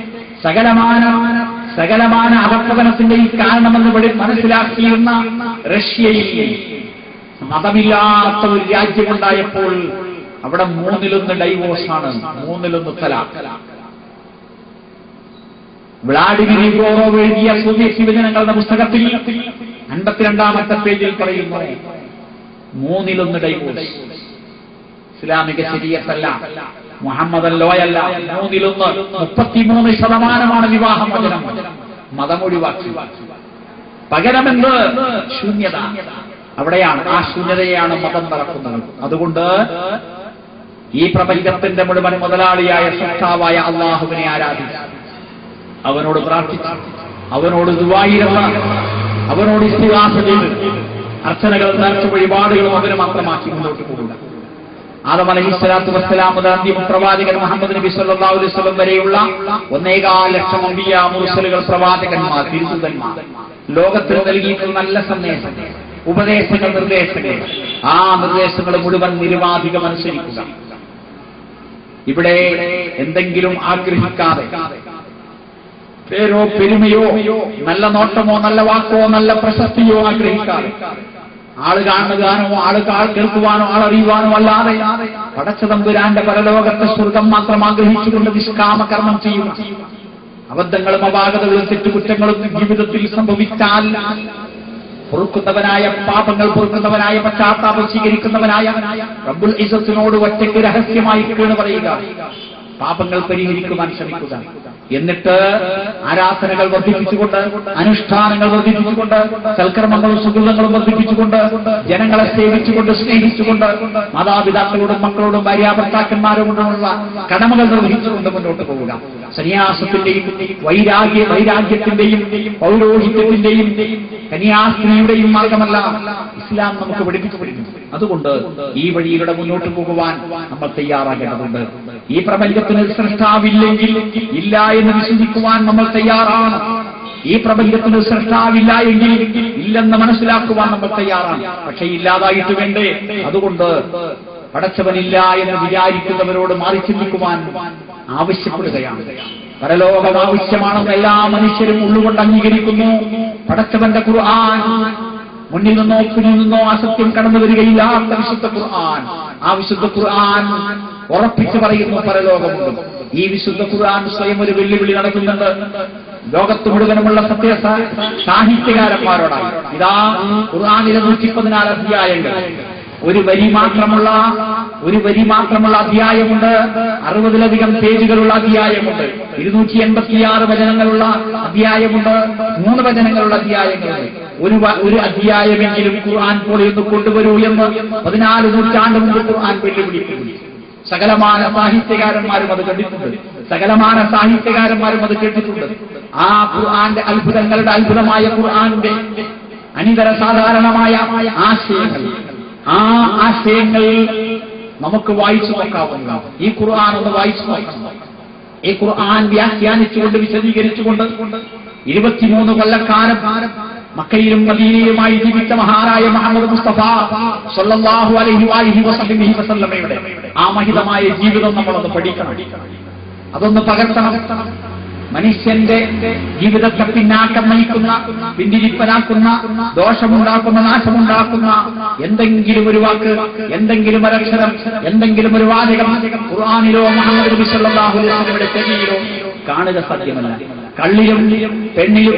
സകലമാന അധപ്പതനത്തിന്റെ ഈ കാരണമെന്ന് മനസ്സിലാക്കിയിരുന്ന റഷ്യയിൽ മതമില്ലാത്ത ഒരു രാജ്യമുണ്ടായപ്പോൾ അവിടെ 3-1 ഡൈവോഴ്സാണ്, 3-1 തലാഖ്. വ്ളാഡിമിർ ഇഗോറോവ് എഴുതിയ സോവിയറ്റ് വിഭജനങ്ങളുടെ പുസ്തകത്തിൽ 52-ാമത്തെ പേജിൽ പറയുന്നു 3-1 ഡൈവോഴ്സ്. ഇസ്ലാമിക ശരീഅത്തല്ല, മുഹമ്മദൻ ലോയല്ല. 3-1, 33% വിവാഹമോചനം. മതം ഒഴിവാക്കി. പകരമെന്ത്? ശൂന്യത. അവിടെയാണ്, ആ ശൂന്യതയാണ് മതം നടക്കുന്നത്. അതുകൊണ്ട് ഈ പ്രപഞ്ചത്തിന്റെ മുഴുവൻ മുതലാളിയായ സത്താവായ അള്ളാഹുവിനെ ആരാധിച്ചു, അവനോട് പ്രാർത്ഥിച്ചു, അവനോട് ദുആയിരുന്ന, അവനോട് ഇസ്തിഗാസ ചെയ്ത് അർച്ചനകൾ, നേർച്ച വഴിപാടുകളും അവന് മാത്രമാക്കി മുന്നോട്ട് പോകുക. ആദം അലൈഹിസ്സലാത്തു വസ്സലാം മുതൽ അന്തിമ പ്രവാചകൻ മുഹമ്മദ് നബി സല്ലല്ലാഹു അലൈഹി വസല്ലം വരെയുള്ള 1.25 ലക്ഷം അമ്പിയാ, മുർസലുകൾ, പ്രവാചകന്മാർ, തിരുദൂതന്മാർ ലോകത്തിന് നൽകിയിട്ടുള്ള നല്ല സന്ദേശം, ഉപദേശങ്ങൾ, നിർദ്ദേശങ്ങൾ, ആ നിർദ്ദേശങ്ങൾ മുഴുവൻ നിരുപാധികം അനുസരിക്കുക. ഇവിടെ എന്തെങ്കിലും ആഗ്രഹിക്കാതെ, പേരോ പെരുമയോ, നല്ല നോട്ടമോ, നല്ല വാക്കോ, നല്ല പ്രശസ്തിയോ ആഗ്രഹിക്കാതെ, ആള് കാണുവാനോ, ആള് കേൾക്കുവാനോ, ആളറിയുവാനോ അല്ലാതെ പടച്ചതമ്പുരാന്റെ പരലോകത്തെ സ്വർഗം മാത്രം ആഗ്രഹിച്ചുകൊണ്ട് നിഷ്കാമകർമ്മം ചെയ്യുക. അബദ്ധങ്ങളും അപാകതകളും തെറ്റുകുറ്റങ്ങളും ജീവിതത്തിൽ സംഭവിച്ചാൽ പൊറുക്കുന്നവനായ, പാപങ്ങൾ പൊറുക്കുന്നവനായ, പശ്ചാത്താപം സ്വീകരിക്കുന്നവനായ റബ്ബുൽ ഇസ്സത്തിനോട് ഒറ്റയ്ക്ക് രഹസ്യമായി കേണ് പറയുക, പാപങ്ങൾ പരിഹരിക്കുവാൻ ശ്രമിക്കുക. എന്നിട്ട് ആരാധനകൾ വർദ്ധിപ്പിച്ചുകൊണ്ട്, അനുഷ്ഠാനങ്ങൾ വർദ്ധിപ്പിച്ചുകൊണ്ട്, സൽക്കർമ്മങ്ങളും സുഹൃതങ്ങളും വർദ്ധിപ്പിച്ചുകൊണ്ട്, ജനങ്ങളെ സേവിച്ചുകൊണ്ട്, സ്നേഹിച്ചുകൊണ്ട്, മാതാപിതാക്കളോടും മക്കളോടും ഭാര്യാഭർത്താക്കന്മാരോടുമുള്ള കടമകൾ നിർവഹിച്ചുകൊണ്ട് മുന്നോട്ട് പോവുക. സന്യാസത്തിന്റെയും വൈരാഗ്യത്തിന്റെയും പൗരോഹിത്യത്തിന്റെയും കന്യാസ്ത്രീയുടെയും മാർഗമല്ല ഇസ്ലാം നമുക്ക് പഠിപ്പിക്കപ്പെടുന്നു. അതുകൊണ്ട് ഈ വഴിയിലൂടെ മുന്നോട്ട് പോകുവാൻ നമ്മൾ തയ്യാറാകേണ്ടതുണ്ട്. ഈ പ്രപഞ്ചത്തിന് സൃഷ്ടാവില്ലെങ്കിൽ ഇല്ല എന്ന് വിശ്വസിക്കുവാൻ നമ്മൾ തയ്യാറാണ്. ഈ പ്രപഞ്ചത്തിന് സൃഷ്ടാവില്ല എങ്കിൽ ഇല്ലെന്ന് മനസ്സിലാക്കുവാൻ നമ്മൾ തയ്യാറാണ്. പക്ഷെ ഇല്ലാതായിട്ട് വേണ്ടേ? അതുകൊണ്ട് പടച്ചവനില്ല എന്ന് വിചാരിക്കുന്നവരോട് മാറി ചിന്തിക്കുവാൻ ആവശ്യപ്പെടുകയാണ്. പരലോകം ആവശ്യമാണെന്ന് എല്ലാ മനുഷ്യരും ഉള്ളുകൊണ്ട് അംഗീകരിക്കുന്നു. പടച്ചവന്റെ ഖുർആൻ മുന്നിൽ നിന്നോ പിന്നിൽ നിന്നോ അസത്യം കടന്നു വരികയില്ലാത്ത വിശുദ്ധ ഖുർആൻ, ആ വിശുദ്ധ ഖുർആൻ ഉറപ്പിച്ചു പറയുന്നു പരലോകമുണ്ട്. ഈ വിശുദ്ധ ഖുർആൻ സ്വയം ഒരു വെല്ലുവിളി നടത്തുന്നുണ്ട് ലോകത്ത് മുഴുവനുമുള്ള സത്യ സാഹിത്യകാരന്മാരോടാണ്. ഇതാ ഖുർആനിലെ 114 അധ്യായങ്ങൾ, ഒരു വരി മാത്രമുള്ള അധ്യായമുണ്ട്, 60ലധികം പേജുകളുള്ള അധ്യായമുണ്ട്, 286 വചനങ്ങളുള്ള അധ്യായമുണ്ട്, 3 വചനങ്ങളുള്ള അധ്യായങ്ങളുണ്ട്. ഒരു അധ്യായമെങ്കിലും ഖുർആൻ പോലെ ഒന്ന് കൊണ്ടുവരൂ എന്ന് 14 നൂറ്റാണ്ട് മുമ്പ് ഖുർആൻ വെല്ലുവിളിക്കുന്നു. സകലമാന സാഹിത്യകാരന്മാരും അത് കേട്ടിട്ടുണ്ട്. ആ ഖുർആന്റെ അത്ഭുതങ്ങളുടെ അത്ഭുതമായ ഖുർആന്റെ അനിതര സാധാരണമായ ആശയങ്ങൾ നമുക്ക് വായിച്ചു നോക്കാവുന്നതാണ്. ഈ ഖുർആൻ ഒന്ന് വായിച്ചു നോക്കണം. ഈ ഖുർആൻ വ്യാഖ്യാനിച്ചുകൊണ്ട് വിശദീകരിച്ചുകൊണ്ട് 23 കൊല്ലക്കാലം മക്കയിലും മദീനയിലുമായി ജീവിച്ച മഹാനായ മുഹമ്മദ് മുസ്തഫ സ്വല്ലല്ലാഹു അലൈഹി വസല്ലമയുടെ ആ മഹിതമായ ജീവിതം നമ്മളൊന്ന് പഠിക്കണം, അതൊന്ന് പകർത്തണം. മനുഷ്യന്റെ ജീവിതത്തെ പിന്നാക്കം നയിക്കുന്ന, പിന്തിരിപ്പനാക്കുന്ന, ദോഷമുണ്ടാക്കുന്ന, നാശമുണ്ടാക്കുന്ന എന്തെങ്കിലും ഒരു വാക്ക്, എന്തെങ്കിലും ഒരക്ഷരം, എന്തെങ്കിലും ഒരു വാചകം ഖുർആനിലോ മുഹമ്മദ് നബി സ്വല്ലല്ലാഹു അലൈഹി വസല്ലമയുടെ ചെവിയിലോ കാണുക സാധ്യമല്ല. കള്ളിലും പെണ്ണിലും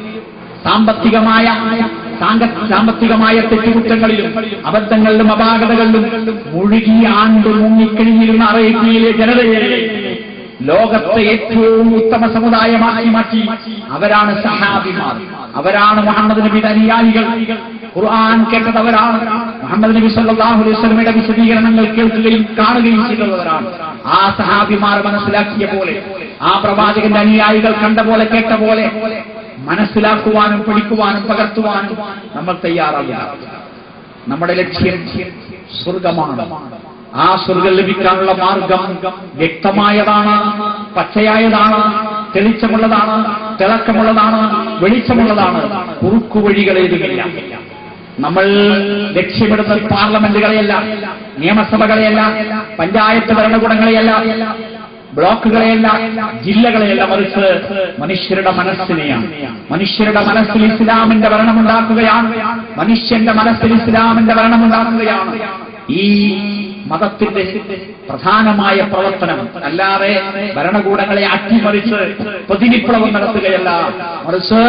സാമ്പത്തികമായ തെറ്റുകുറ്റങ്ങളിലും അബദ്ധങ്ങളിലും അപാകതകളിലും മുഴുകി മുങ്ങിക്കഴിഞ്ഞിരുന്ന അറേബ്യയിലെ ജനതയെ ലോകത്തെ ഏറ്റവും ഉത്തമ സമുദായമായി മാറ്റി. അവരാണ് സഹാബിമാർ, അവരാണ് മുഹമ്മദ് നബിയുടെ അനുയായികൾ. ഖുർആൻ കേട്ടത് അവരാണ്. മുഹമ്മദ് നബി സല്ലല്ലാഹു അലൈഹി വസല്ലമയുടെ വിശദീകരണങ്ങൾ കേൾക്കുകയും കാണുകയും ചെയ്തവരാണ്. ആ സഹാബിമാർ മനസ്സിലാക്കിയ പോലെ, ആ പ്രവാചകന്റെ അനുയായികൾ കണ്ട പോലെ, കേട്ട പോലെ മനസ്സിലാക്കുവാനും പഠിക്കുവാനും പകർത്തുവാനും നമ്മൾ തയ്യാറാവുക. നമ്മുടെ ലക്ഷ്യം സ്വർഗമാണ്. ആ സ്വർഗം ലഭിക്കാനുള്ള മാർഗം വ്യക്തമായതാണ്, പച്ചയായതാണ്, തെളിച്ചമുള്ളതാണ്, തിളക്കമുള്ളതാണ്, വെളിച്ചമുള്ളതാണ്. കുറുക്കുവഴികളേതുമില്ല. നമ്മൾ ലക്ഷ്യമിടുന്ന പാർലമെന്റുകളെയല്ല, നിയമസഭകളെയല്ല, പഞ്ചായത്ത് ഭരണകൂടങ്ങളെയല്ല, ബ്ലോക്കുകളെയല്ല, ജില്ലകളെയല്ല, മറിച്ച് മനുഷ്യരുടെ മനസ്സിനെയാണ്. മനുഷ്യരുടെ മനസ്സിൽ ഇസ്ലാമിന്റെ ഭരണമുണ്ടാക്കുകയാണ്. മനുഷ്യന്റെ മനസ്സിൽ ഇസ്ലാമിന്റെ ഭരണമുണ്ടാക്കുകയാണ് ഈ മതത്തിന്റെ പ്രധാനമായ പ്രവർത്തനം. അല്ലാതെ ഭരണകൂടങ്ങളെ അട്ടിമറിച്ച് പ്രതിവിപ്ലവം നടത്തുകയല്ല, മറിച്ച്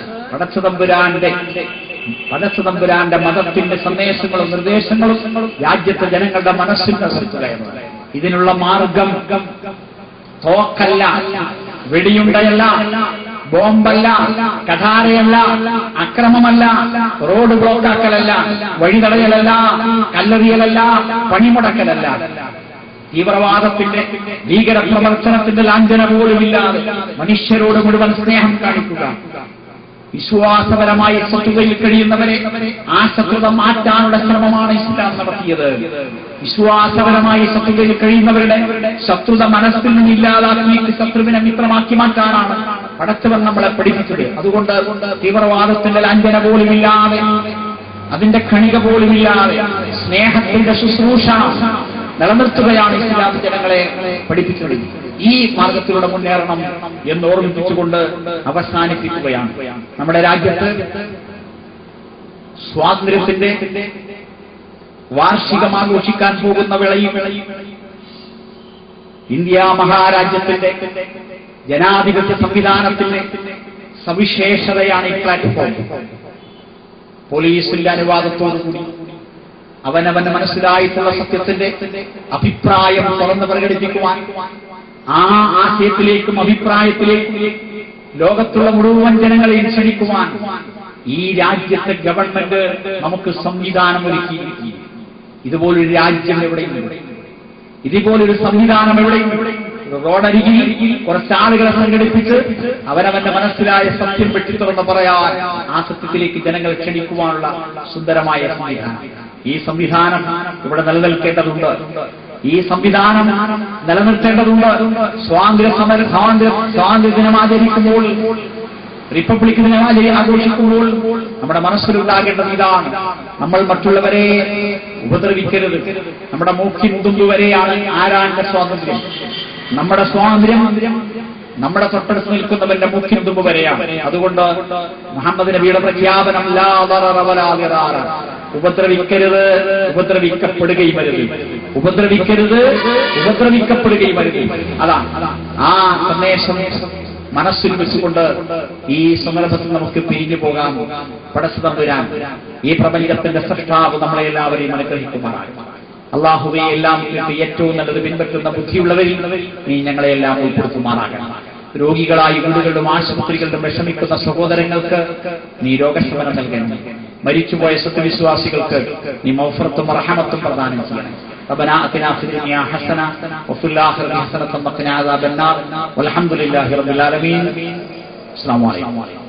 പടച്ചതമ്പുരാന്റെ മതത്തിന്റെ സന്ദേശങ്ങളും നിർദ്ദേശങ്ങളും രാജ്യത്തെ ജനങ്ങളുടെ മനസ്സിൽ നിർത്തുകയാണ്. ഇതിനുള്ള മാർഗം തോക്കല്ല, വെടിയുണ്ടയല്ല, ബോംബല്ല, കഠാരയല്ല, അക്രമമല്ല, റോഡ് ബ്ലോക്കാക്കലല്ല, വഴിതടയലല്ല, കല്ലെറിയലല്ല, പണിമുടക്കലല്ല. തീവ്രവാദത്തിന്റെ ഭീകരപ്രവർത്തനത്തിന്റെ ലാഞ്ചന പോലുമില്ലാതെ മനുഷ്യരോട് മുഴുവൻ സ്നേഹം കാണിക്കുക. വിശ്വാസപരമായ ശത്രുതയിൽ കഴിയുന്നവരെ ആ ശത്രുത മാറ്റാനുള്ള ശ്രമമാണ് ഇസ്ലാം നടത്തിയത്. വിശ്വാസപരമായ ശത്രുതയിൽ കഴിയുന്നവരുടെ ശത്രുത മനസ്സിൽ നിന്ന് ഇല്ലാതാക്കി ശത്രുവിനെ മിത്രമാക്കി മാറ്റാനാണ് പടച്ചവൻ നമ്മളെ പഠിപ്പിച്ചത്. അതുകൊണ്ട് തീവ്രവാദത്തിന്റെ ലാഞ്ചന പോലുമില്ലാതെ, അതിന്റെ ഖണിക പോലുമില്ലാതെ സ്നേഹത്തിന്റെ ശുശ്രൂഷ നിലനിർത്തുകയാണ് ഇസ്ലാം ജനങ്ങളെ പഠിപ്പിച്ചത്. ഈ മാർഗത്തിലൂടെ മുന്നേറണം എന്ന് ഓർമ്മിപ്പിച്ചുകൊണ്ട് അവസാനിപ്പിക്കുകയാണ്. നമ്മുടെ രാജ്യത്ത് സ്വാതന്ത്ര്യത്തിന്റെ വാർഷികം ആഘോഷിക്കാൻ പോകുന്ന വേളയിൽ ഇന്ത്യ മഹാരാജ്യത്തിന്റെ ജനാധിപത്യ സംവിധാനത്തിന്റെ സവിശേഷതയാണ് ഈ പ്ലാറ്റ്ഫോം. പോലീസിന്റെ അനുവാദത്തോടുകൂടി അവനവന് മനസ്സിലായിട്ടുള്ള സത്യത്തിന്റെ അഭിപ്രായം തുറന്ന് പ്രകടിപ്പിക്കുവാൻ, ആ ആശയത്തിലേക്കും അഭിപ്രായത്തിലേക്കും ലോകത്തുള്ള മുഴുവൻ ജനങ്ങളെയും ക്ഷണിക്കുവാൻ ഈ രാജ്യത്തെ ഗവൺമെന്റ് നമുക്ക് സംവിധാനം ഒരുക്കി. ഇതുപോലൊരു രാജ്യം എവിടെയുണ്ട്? ഇതുപോലൊരു സംവിധാനം എവിടെയുണ്ട്? റോഡരികിൽ കുറച്ച് ആളുകളെ സംഘടിപ്പിച്ച് അവനവന്റെ മനസ്സിലായ സത്യം വെട്ടിത്തുറന്ന് പറയാൻ, ആ സത്യത്തിലേക്ക് ജനങ്ങളെ ക്ഷണിക്കുവാനുള്ള സുന്ദരമായ സംവിധാനം. ഈ സംവിധാനം ഇവിടെ നിലനിൽക്കേണ്ടതുണ്ട്. ഈ സംവിധാനം നിലനിർത്തേണ്ടതുണ്ട്. സ്വാതന്ത്ര്യ ദിനം ആചരിക്കുമ്പോൾ, റിപ്പബ്ലിക് ദിനം ആഘോഷിക്കുമ്പോൾ നമ്മുടെ മനസ്സിലുണ്ടാകേണ്ടത് ഇതാണ്: നമ്മൾ മറ്റുള്ളവരെ ഉപദ്രവിക്കരുത്. നമ്മുടെ മൂക്കിൻ തുമ്പ് വരെയാണ് ആരാന്റെ സ്വാതന്ത്ര്യം. നമ്മുടെ സ്വാതന്ത്ര്യം നമ്മുടെ തൊട്ടടുത്ത് നിൽക്കുന്നവന്റെ മൂക്കിൻ തുമ്പ് വരെയാണ്. അതുകൊണ്ട് മുഹമ്മദ് നബിയുടെ പ്രഖ്യാപനം ലാ ദററ വലാ ദിറാറ, ഉപദ്രവിക്കരുത്, ഉപദ്രവിക്കപ്പെടുകയും അരുത്. ഉപദ്രവിക്കരുത്, ഉപദ്രവിക്കപ്പെടുകയും അരുത്. അതാണ് ആ സന്ദേശം മനസ്സിൽ വെച്ചുകൊണ്ട് ഈ സന്ദർഭത്തിൽ നമുക്ക് പിരിഞ്ഞു പോകാം. പടച്ചതമ്പുരാൻ ഈ പ്രപഞ്ചത്തിന്റെ സൃഷ്ടാവ് നമ്മളെ എല്ലാവരെയും അനുഗ്രഹിക്കുമാറാകും. അള്ളാഹുവെ, എല്ലാം ഏറ്റവും നല്ലത് പിൻപറ്റുന്ന ബുദ്ധിയുള്ളവരിൽ നീ ഞങ്ങളെല്ലാം ഉൾപ്പെടുത്തുമാറാകണം. രോഗികളായി വീടുകളിലും ആശുപത്രികളിലും വിഷമിക്കുന്ന സഹോദരങ്ങൾക്ക് നീ രോഗശമനം നൽകണം. മരിച്ചുപോയ സത്യവിശ്വാസികൾക്ക് നീ മഗ്ഫിറത്തും റഹ്മത്തും പ്രദാനം ചെയ്യണം. ربنا آتنا في الدنيا حسنة وفي الآخرة حسنة وقنا عذاب النار والحمد لله رب العالمين. السلام عليكم.